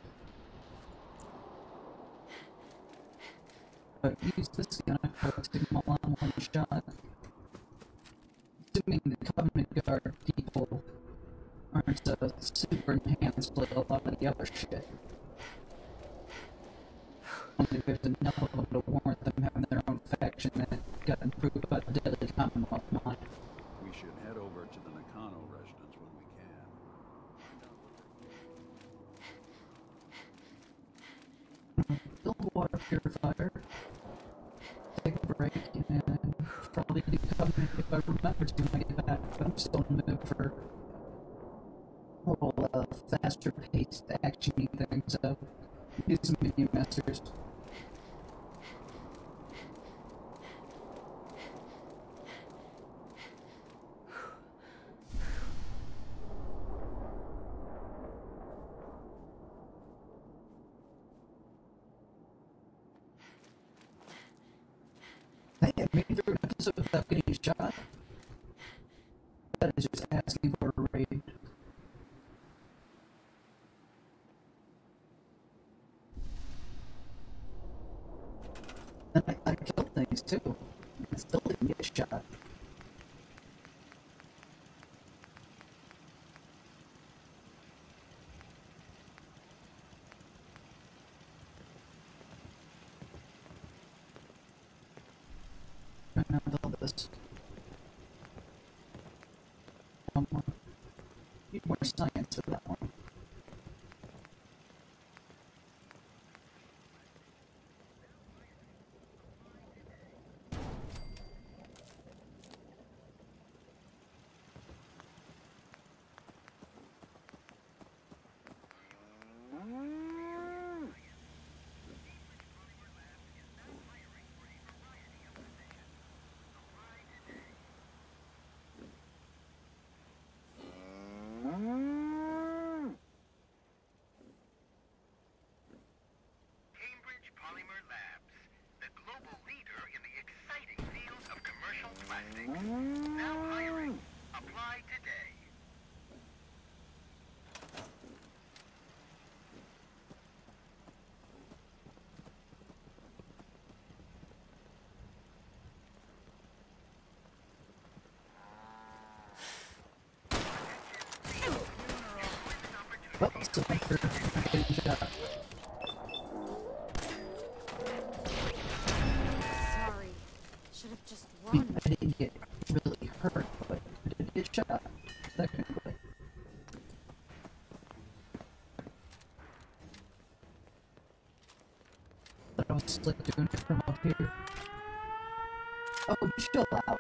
But use this gun, I'll take them all on one shot. Assuming the Covenant Guard people aren't super enhanced like a lot of the other shit. Only there's enough of them to warrant them having their own faction that got improved by the Deadly Commonwealth mod. We should head over to the Nakano residence when we can. Build a water purifier, take a break, and probably do Covenant if I remember to when I get back. But I'm still in the mood for a little faster paced action-y things, so do some mini masters. Hey, I made it through an episode without getting shot. That is just asking for a raid. And I killed things too. I still didn't get shot. Right now with all this. One more. Need more science for that one. Bank. Now hiring. Apply today. Well, so for a good job. Sorry. Should have just run. I didn't get really hurt, but I did get shot, technically. But I was slick doing it from up here. Oh, chill out.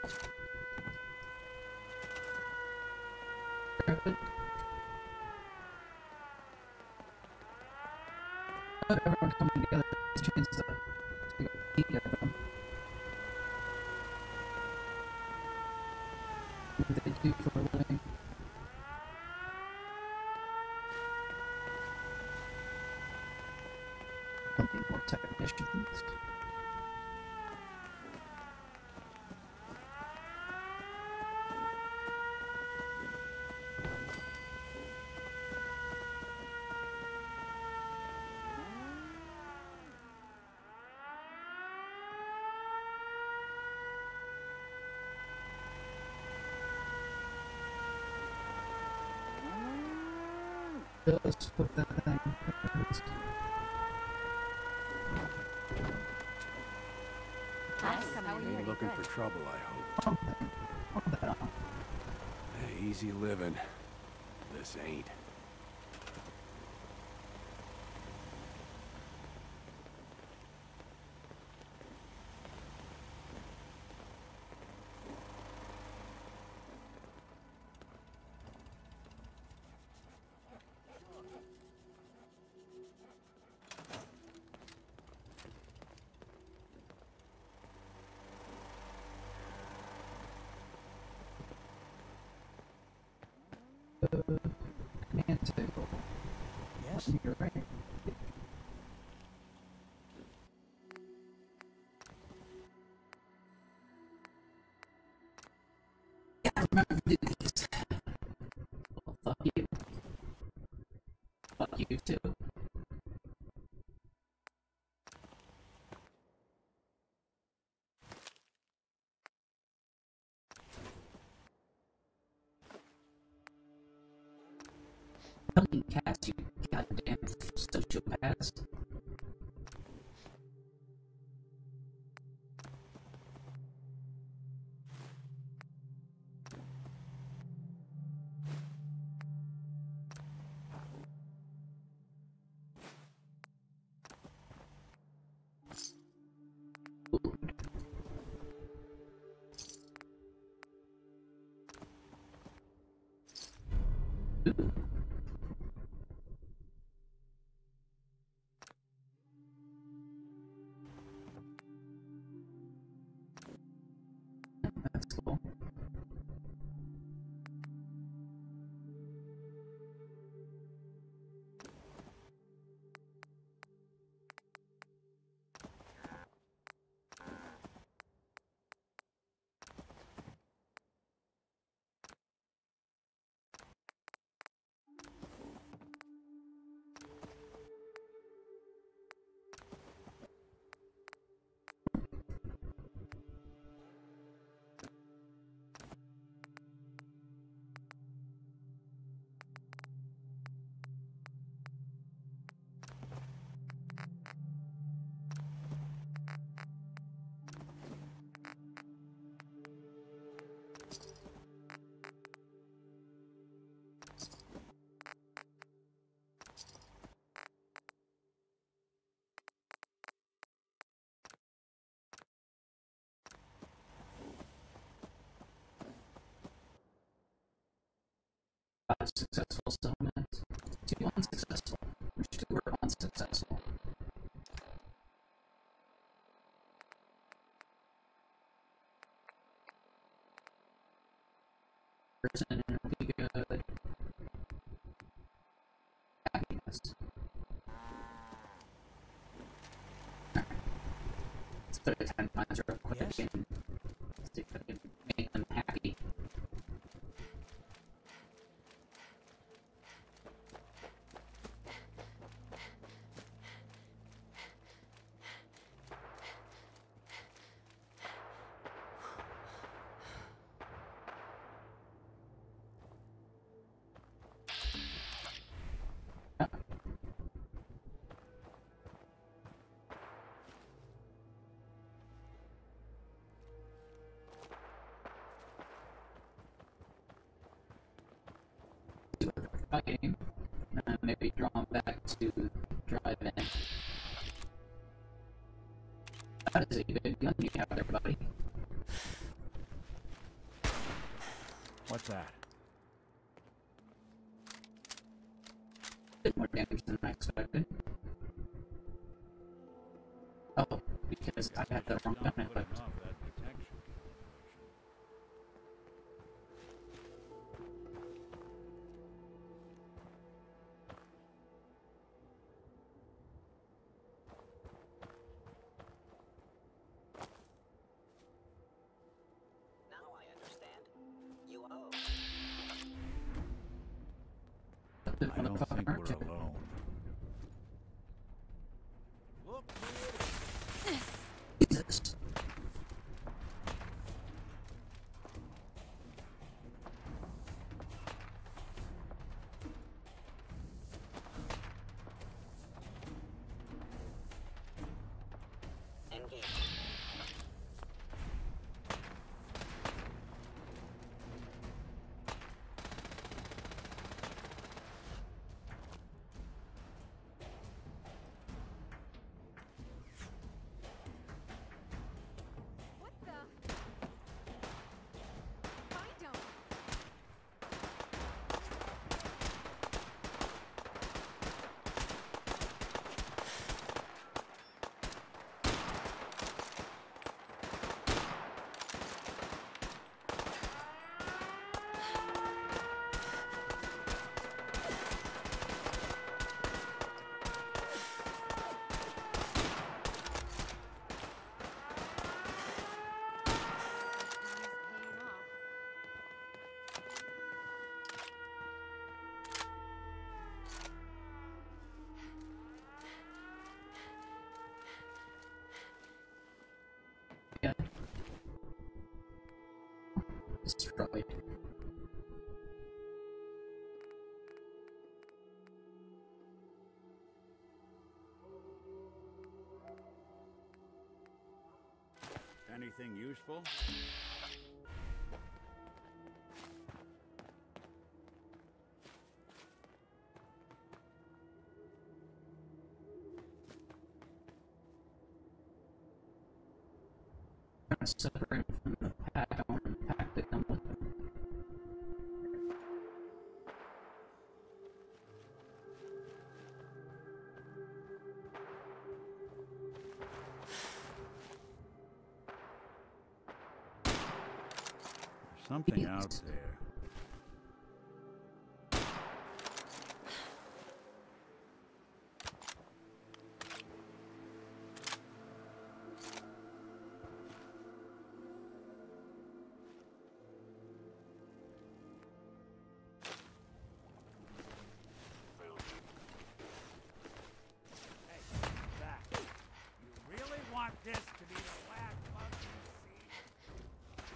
Grab it. Everyone coming together, there's a chance to take a peek at them. What they do for a living. Don't need more technicians. Just put that thing first. Ain't looking for trouble, I hope. Hey, easy living. This ain't. Command table. Yes, you're right. Yeah, I remember these. Well, fuck you. Fuck you too. Killing cats, you goddamn sociopaths. Ooh. That's cool. Successful settlements. 2 unsuccessful. Which 2 were unsuccessful. Person would be good. Happiness. Alright. Let's put a 10 points real quick and see if I can make them fighting. Maybe draw him back to drive in. That is a big gun you have there, buddy. What's that? Did more damage than I expected. Oh, because I had the wrong gun equipped. I don't think we're alone. Jesus. What the? Find him. Yeah. Destroyed. Anything useful? Trying to separate from the pack. I want to pack the gun with them. Something out there. You really want this to be the last bug you see?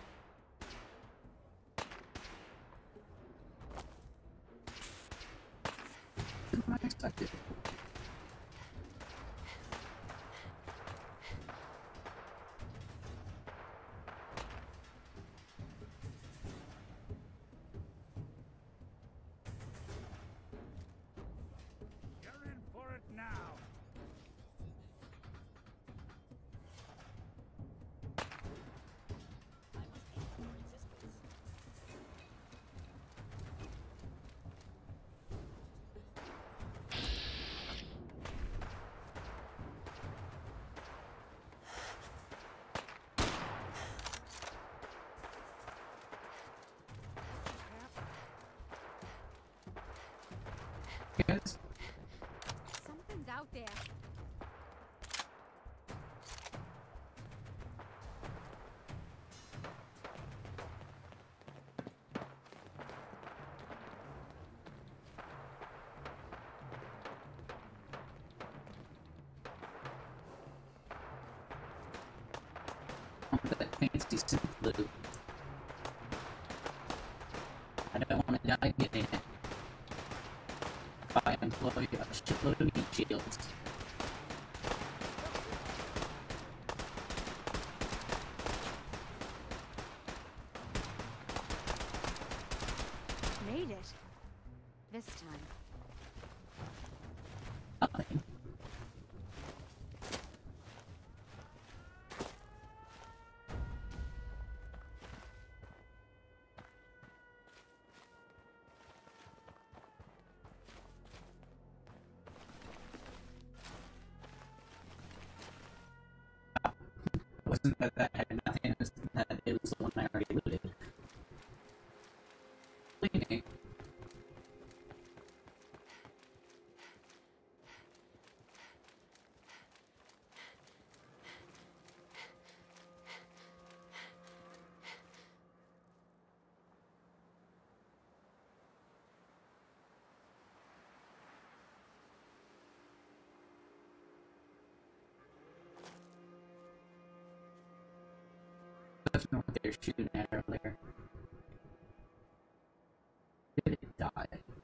Unexpected. You're in for it now. Yes. Something's out there. That fancy soup loot. I don't want to die getting it. I employ a shitload of heat shields. Made it. this time? Nothing. Wasn't that had nothing, it was that it was the one I already looted. Cleaning. That's not what they were shooting at earlier. Did it die?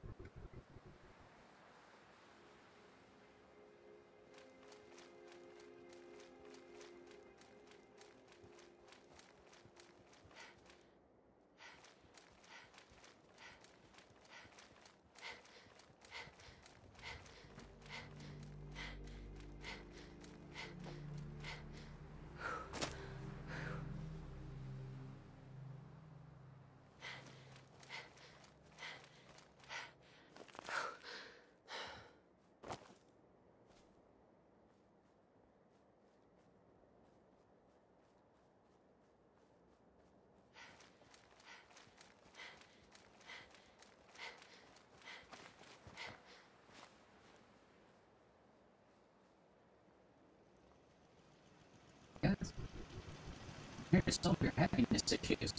Yes. Here to solve your happiness issues.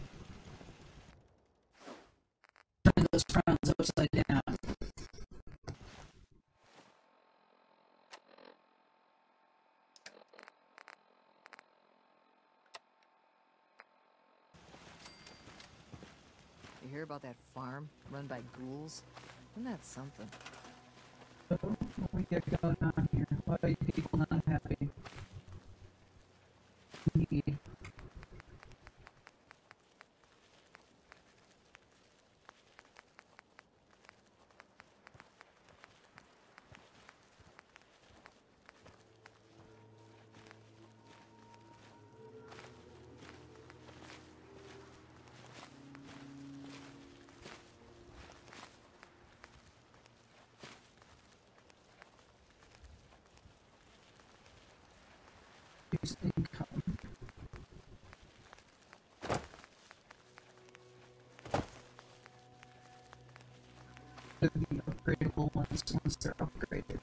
Turn those frowns upside down. You hear about that farm run by ghouls? Isn't that something? So, what we got going on here? Why are you people not happy? Need. Income. The upgradable ones once they're upgraded.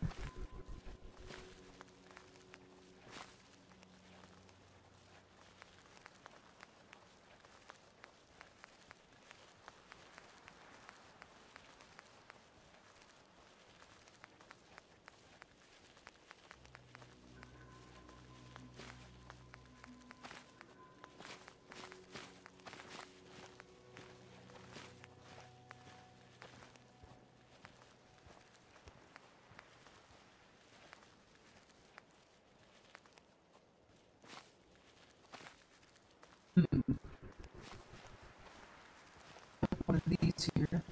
One of these here.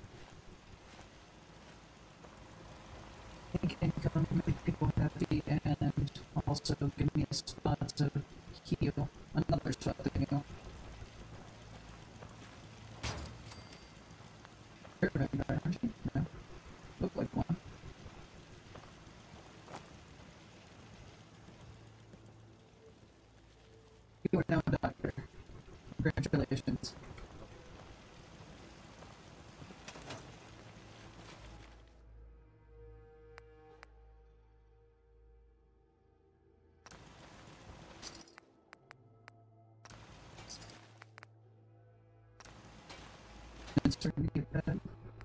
Make income, make people happy, and also give me a spot to heal. Another spot to heal. You're a vampire, aren't you? No. Look like one. You are now a doctor. Congratulations. It's starting to get bad.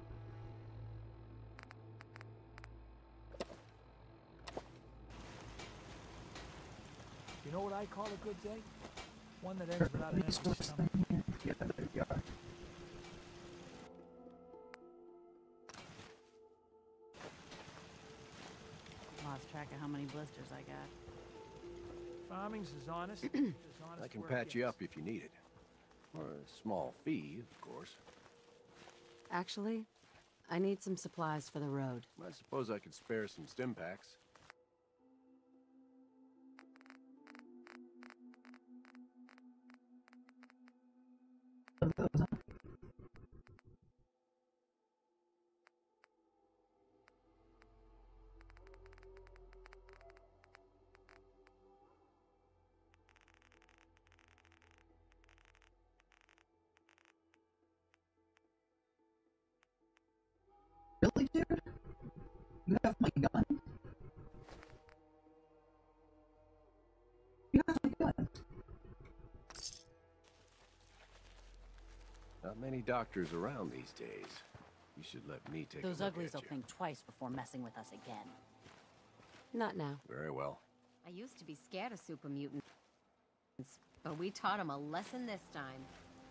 You know what I call a good day? One that ends without an empty stomach. Yeah, there you are. Lost track of how many blisters I got. Farming's as honest. As honest I can work patch you gets. up if you need it. For a small fee, of course. Actually, I need some supplies for the road. I suppose I could spare some stim packs. Really, dude? You have my gun? You have my gun. Not many doctors around these days. You should let me take Those a look uglies at will you. think twice before messing with us again. Not now. Very well. I used to be scared of super mutants, but we taught them a lesson this time.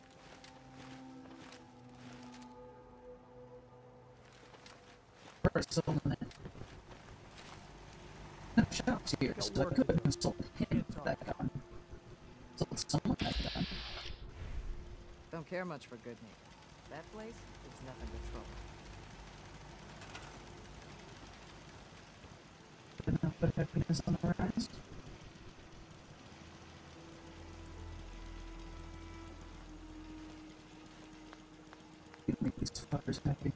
First settlement. No shouts here, so I could have sold him that gun. Sold someone that gun. Don't care much for good neighbor. That place is nothing but trouble. But happiness on the rise. You make these fuckers happy.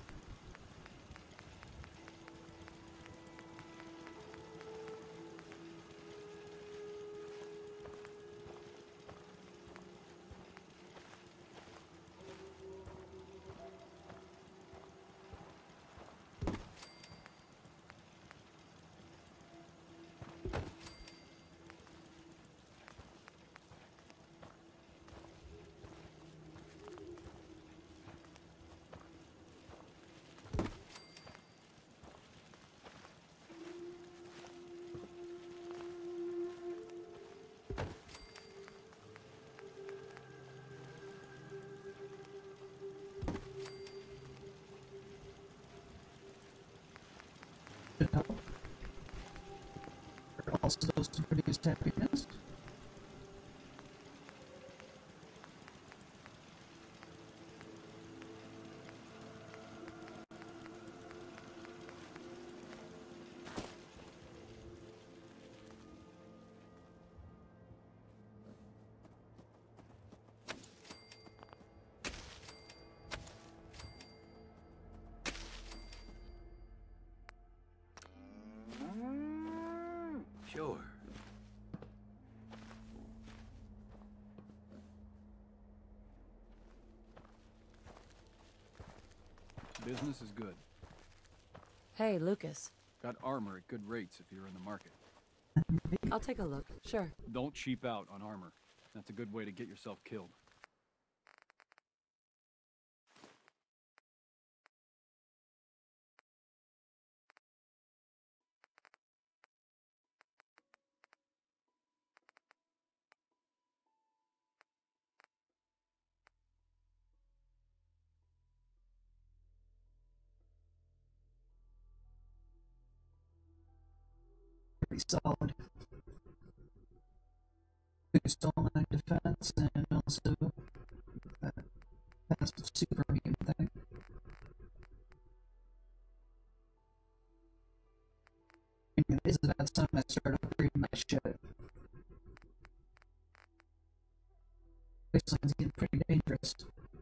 Are also those to produce happiness. Sure. Business is good. Hey, Lucas. Got armor at good rates if you're in the market. I'll take a look. Sure. Don't cheap out on armor. That's a good way to get yourself killed. Pretty solid. Boost all my defense and also that's the super mutant thing. It is about time I start upgrading my shit. This one's getting pretty dangerous.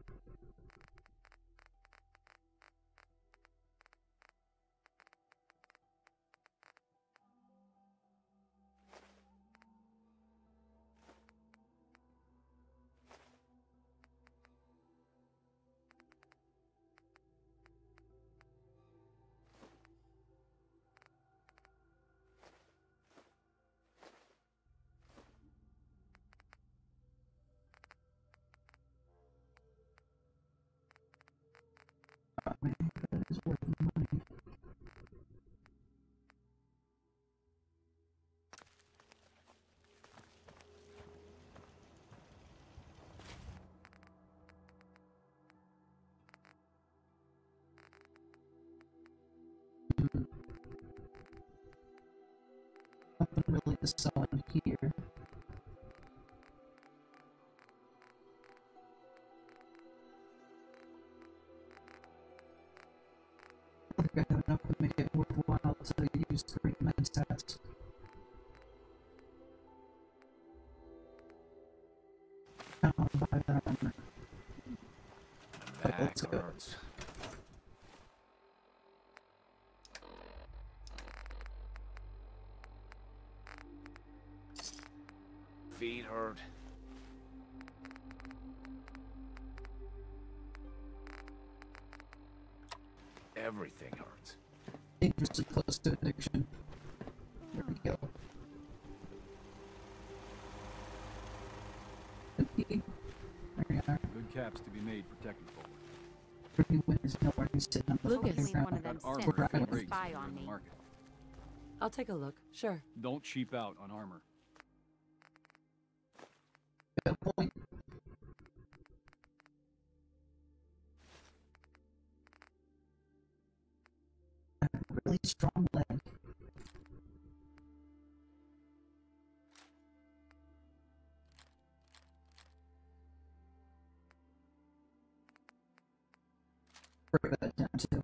Oh man, that is worth money. Nothing really to sell in here. I have enough to make it worthwhile to use 3 men's stats. I don't buy that armor. Back hurts. Feet hurt. Everything hurts. Dangerously close to addiction. There we go. There you are. Good caps to be made protecting forward. Pretty winners know where he's sitting on the Lucas. fucking One of ground. them Armor synths and put a rigs spy are on in the me. market. I'll take a look. Sure. Don't cheap out on armor. Good point. Really strong leg. Break that down too.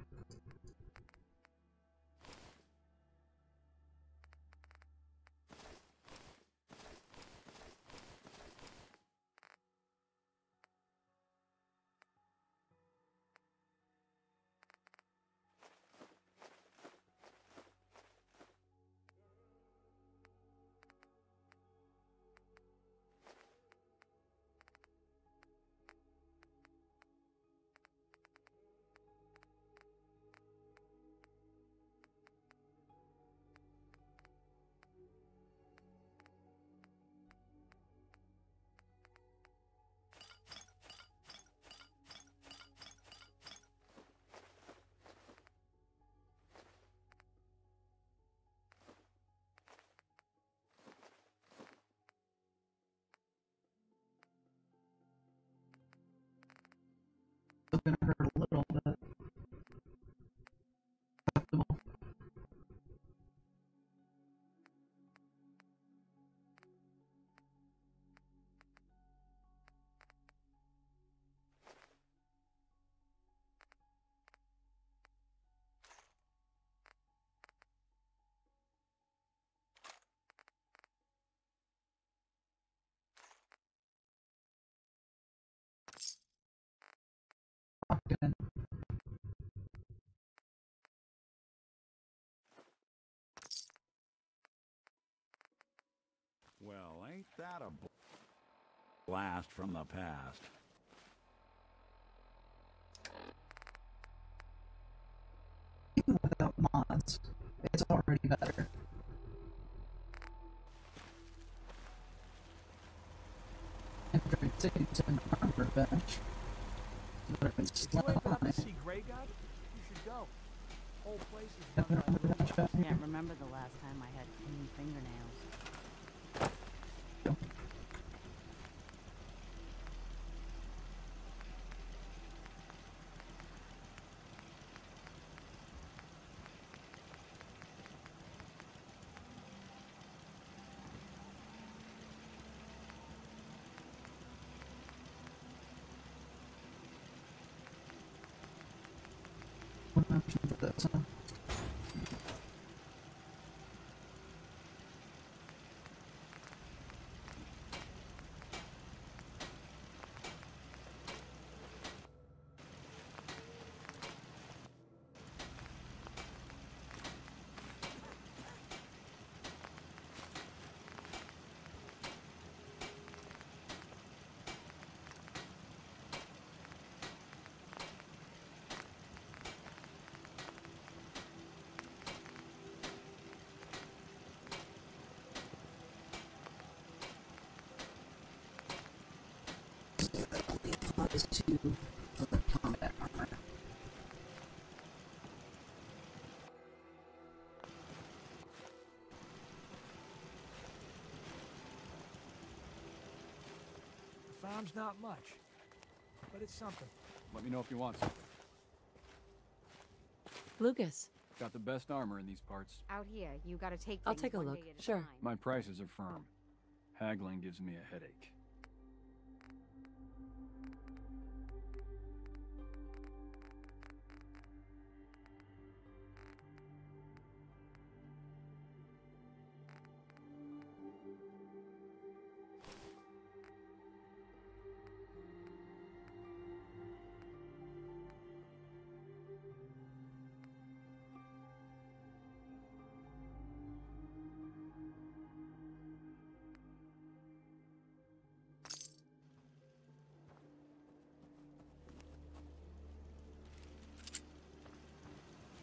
Still gonna hurt a little bit. Acceptable. Often. Well, ain't that a blast from the past? Even without mods, it's already better. After taking to an armor bench, but it's Did you ever slap up on to it. see Grey God? You should go. Whole place is Have done an by armor little bench out here. Can't remember the last time I had clean fingernails. One option for this, huh? That only applies to other combat armor. The farm's not much, but it's something. Let me know if you want something. Lucas. Got the best armor in these parts. Out here, you gotta take I'll things take a one look. day at a Sure. time. My prices are firm. Haggling gives me a headache.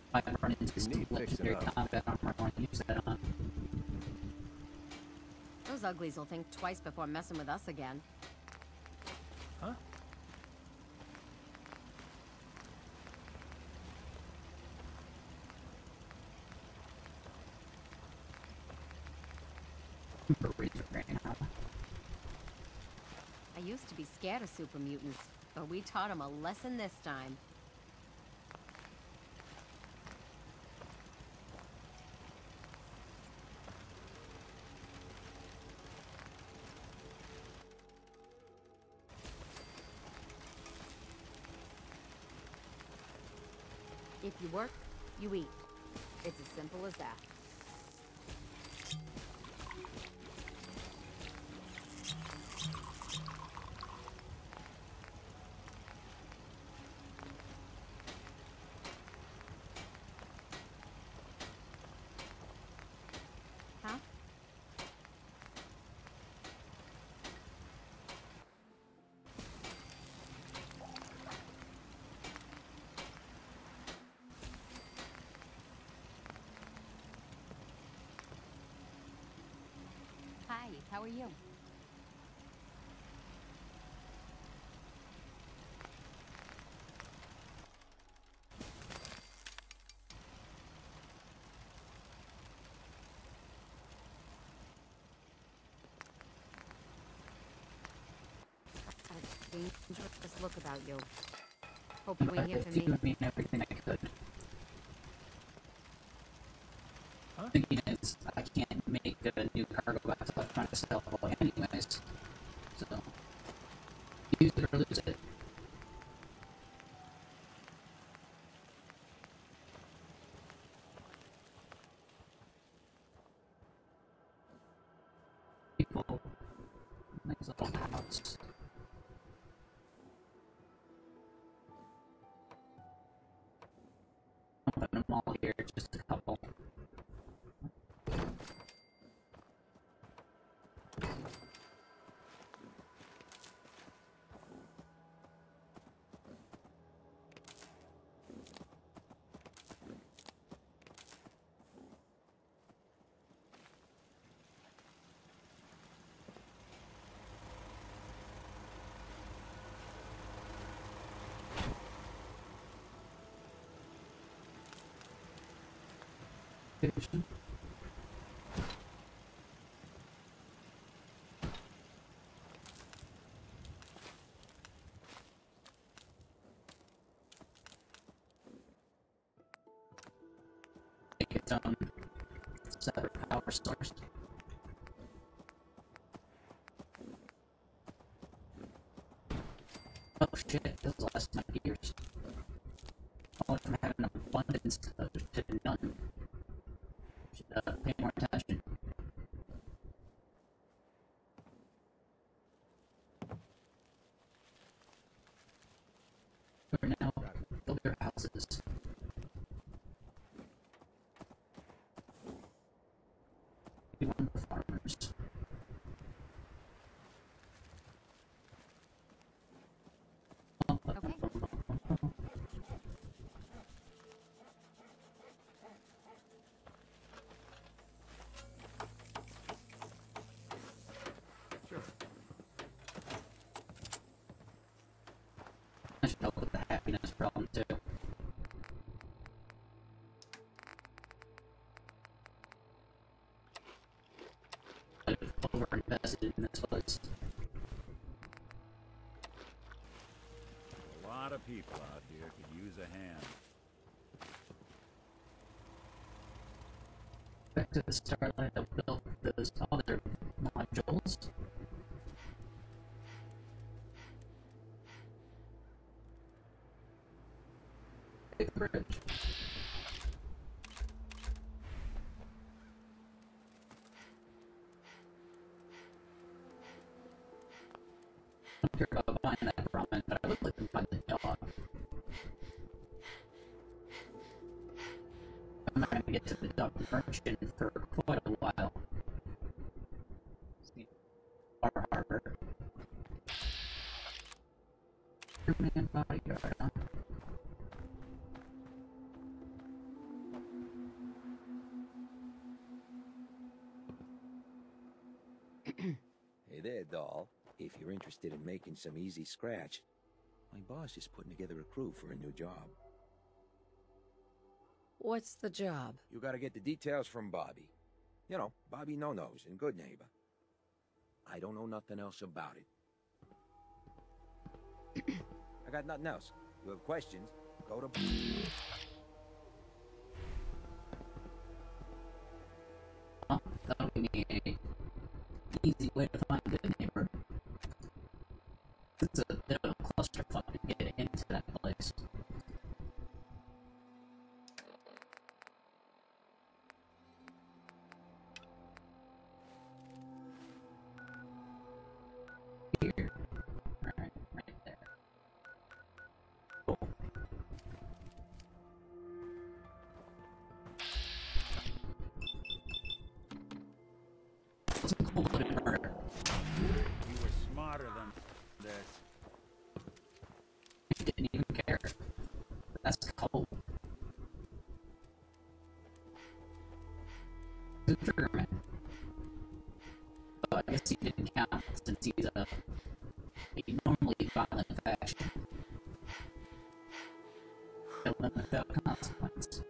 I can run into some legendary combat armor I want to use that on. Those uglies will think twice before messing with us again. Huh? I used to be scared of super mutants, but we taught them a lesson this time. If you work, you eat. It's as simple as that. Huh? Hi, how are you? A dangerous look about you. Hope you ain't here for me. Doing everything I could. Thinking is, I can't make a new cargo box without trying to sell it all anyways. So, use it or lose it. People, nice little house. I'm putting them all here, just a couple. Station. Make its own separate power source. Oh shit, this will last 9 years. I went from having an abundance to none. Should pay more attention. For now, build their houses. Be one of the farmers. I should help with the happiness problem too. I've over-invested in this place. A lot of people out here could use a hand. Back to the Starlight that built those other modules. Big bridge. I don't care about buying that ramen, but I would like to buy the dog. I'm not gonna get to the dog merchant for quite a while. Bar Harbor. Superman bodyguard, huh? doll, if you're interested in making some easy scratch. My boss is putting together a crew for a new job. What's the job? You gotta get the details from Bobby. You know, Bobby No-Nos and Good Neighbor. I don't know nothing else about it. I got nothing else. You have questions, go to... Oh, that'll give me an easy way to find Good Neighbor. It's a bit of a clusterfuck to get into that place. Here. Right there. Cool. It's a cool looking murder. You were smarter than this. He didn't even care. That's cold. The Triggerman. But I guess he didn't count since he's a normally violent faction. Kill them without consequence.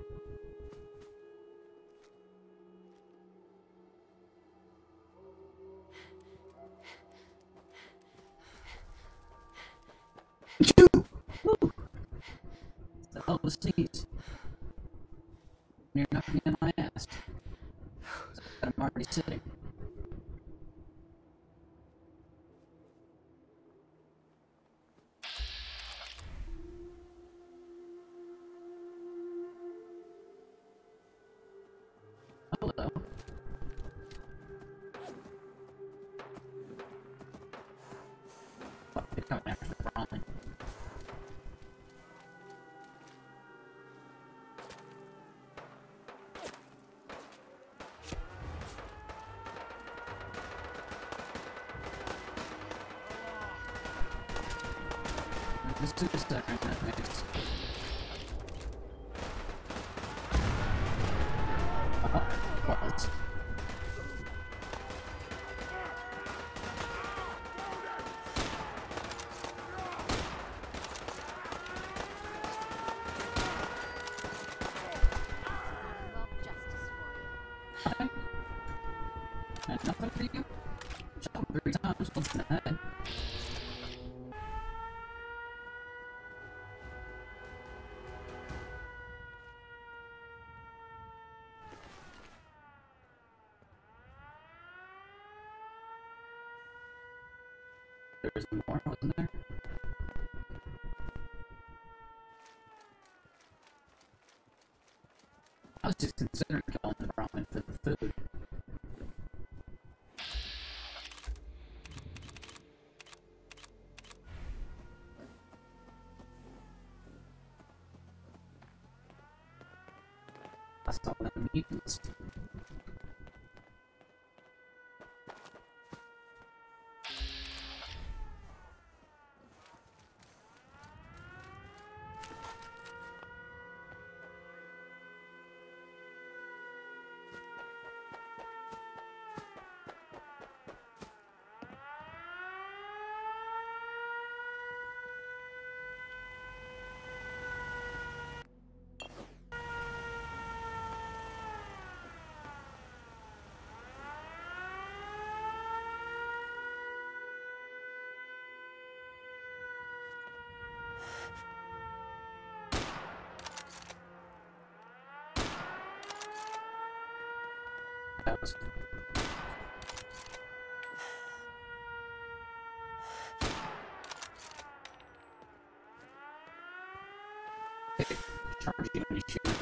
The hell was these? You're knocking in my ass. I'm already sitting. Hello. Fuck, they're coming after Brian. Let's do this second, that makes... What? And nothing for you? Shot 3 times, once in the head. There was more, wasn't there? I was just considering killing the Brahmin for the food. I saw the mutants. That was... Hey, charge you when you shoot.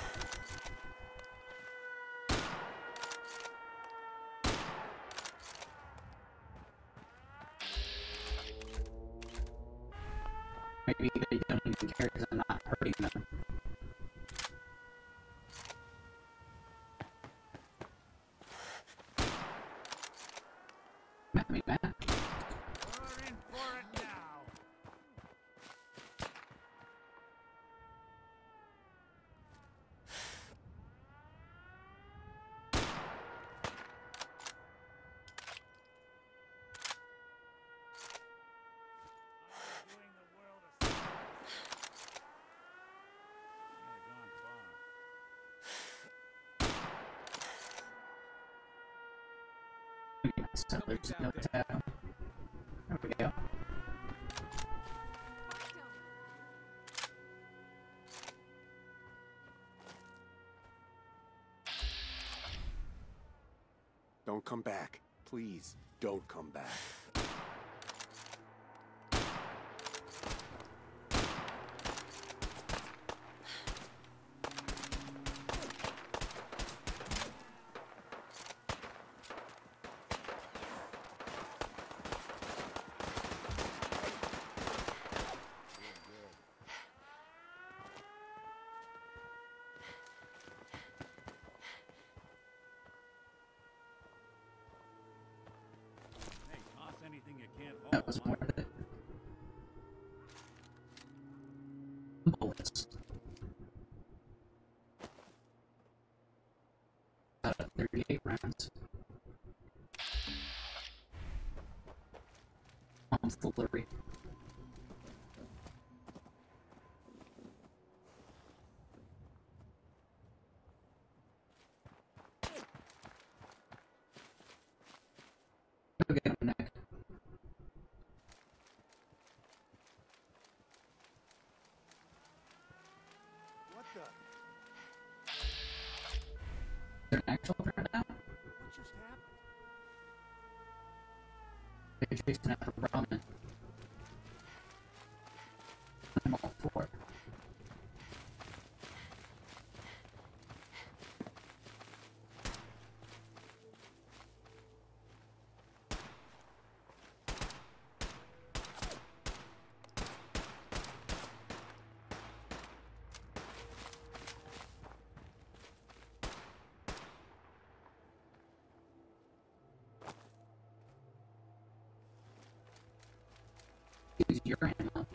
Maybe they don't even care because I'm not hurting them. Met me, man. We're in for it now. So there's no tab. There we go. Don't come back. Please, don't come back. Hey, toss anything you can't hold. That was more of it. Bullets. Out of 38 rounds. Foolery. Go get him, Nick. What the? Is there an actual turn now? What just happened? They're chasing after Brahmin. I'm all for it. Use your ammo.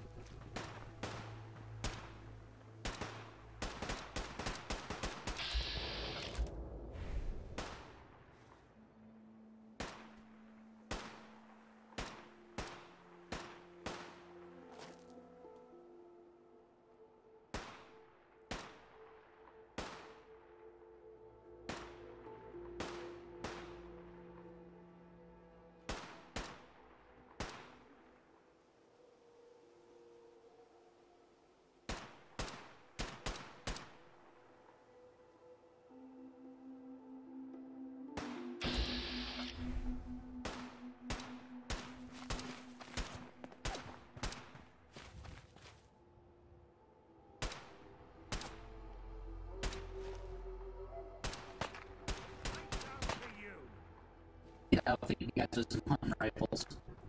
Yeah, I don't think you guys with some hunting rifles.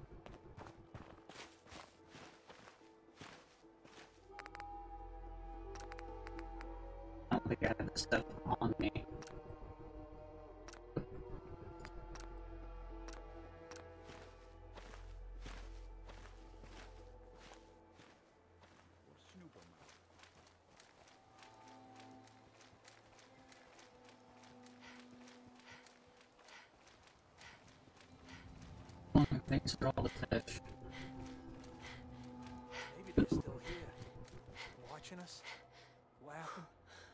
I don't think I have this stuff on me. Thanks for all the fish. Maybe they're still here. Watching us. Laughing.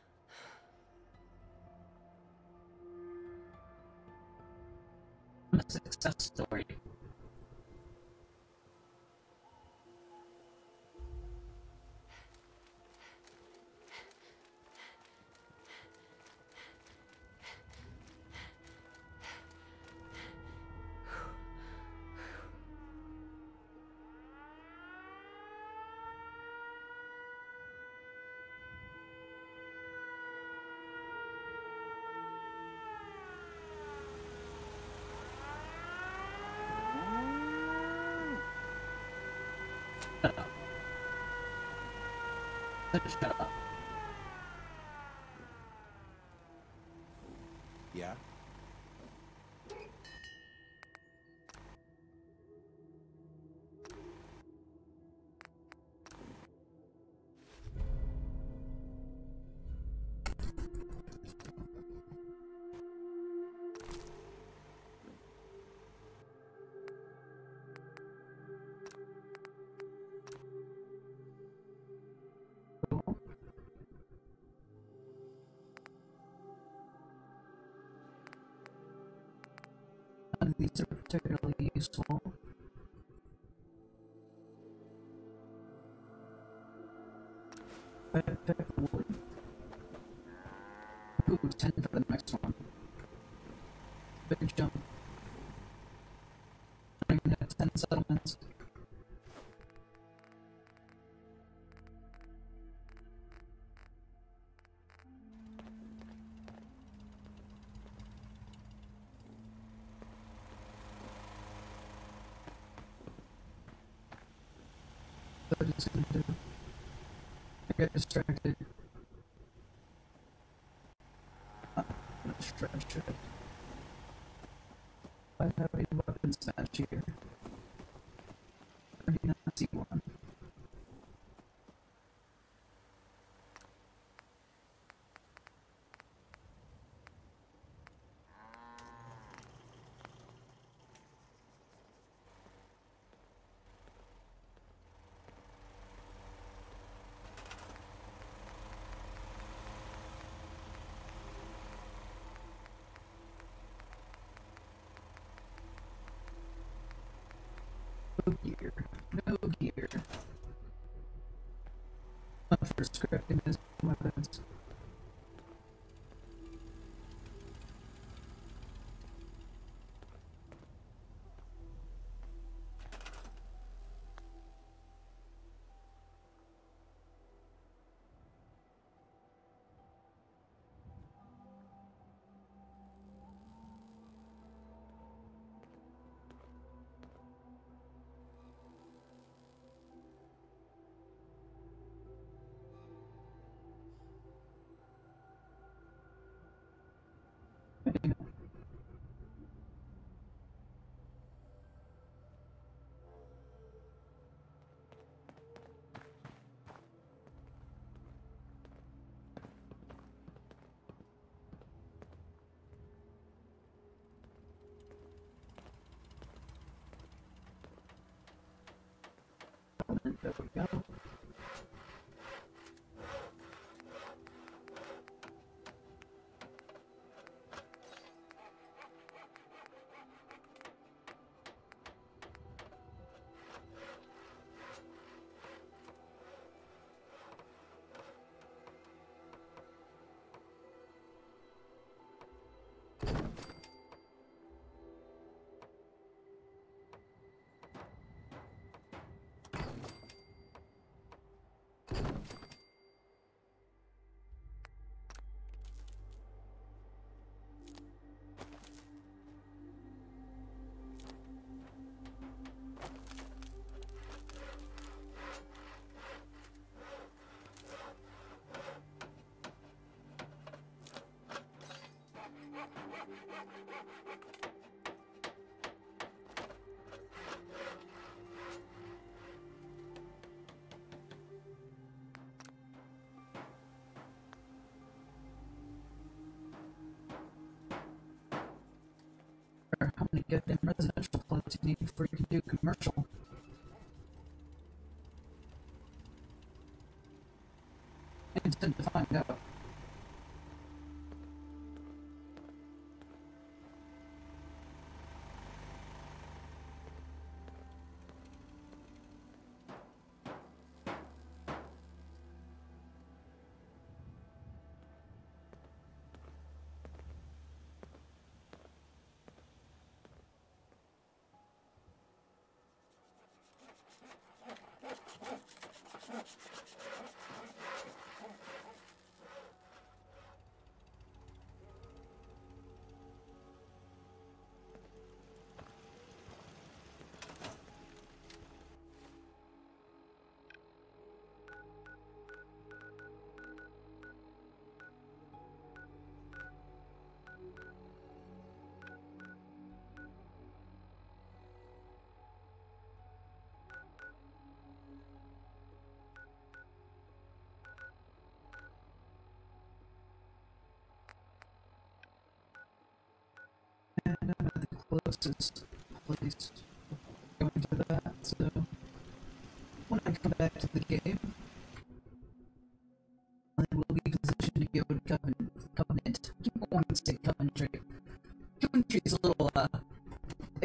What a success story. Shut up. Shut up. Yeah? these are particularly useful. I pick wood. Ooh, 10 for the next one. Big jump. I don't even have 10 settlements. What is it gonna do? I got distracted. Stretch it. I have a weapons match here. I do not see one. No gear. No gear. Not for scripting his weapons. There we go. How many goddamn residential plots you need before you can do commercial? I intend to find out. And I'm at the closest place going to that, so when I come back to the game, I will be positioned to go to Covenant. I keep wanting to say Coventry. Coventry's a little,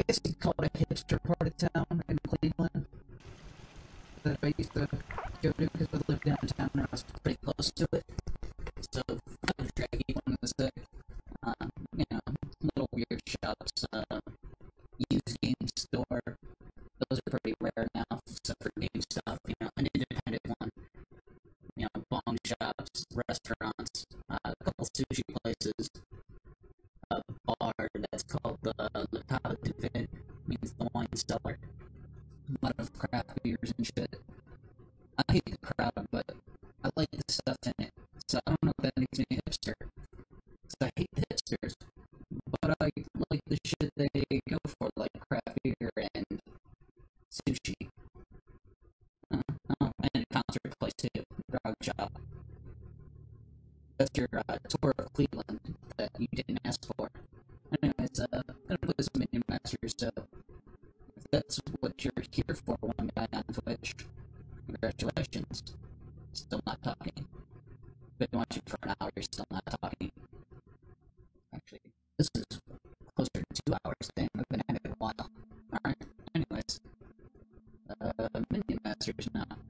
hipster part of town in Cleveland that I used to go to because I lived downtown and I was pretty close to it. So I would drag you on the sick. You know, little weird shops, used game store. Those are pretty rare now, except for GameStop. You know, an independent one. You know, bong shops, restaurants, a couple sushi places, a bar that's called the Le Cava du Vin, means the wine cellar. A lot of craft beers and shit. I hate the crowd, but I like the stuff in it. So I don't know if that makes me a hipster. Because I hate the hipsters. But I like the shit they go for, like craft beer and sushi. And a concert place too, grog shop. That's your tour of Cleveland that you didn't ask for. Anyways, gonna put this Minion Masters, so if that's what you're here for, one guy on Twitch, congratulations. Still not talking. Been watching for an hour, you're still not talking. Actually, this is closer to 2 hours. Damn, I've been at it a while. Alright, anyways. Minion Masters now.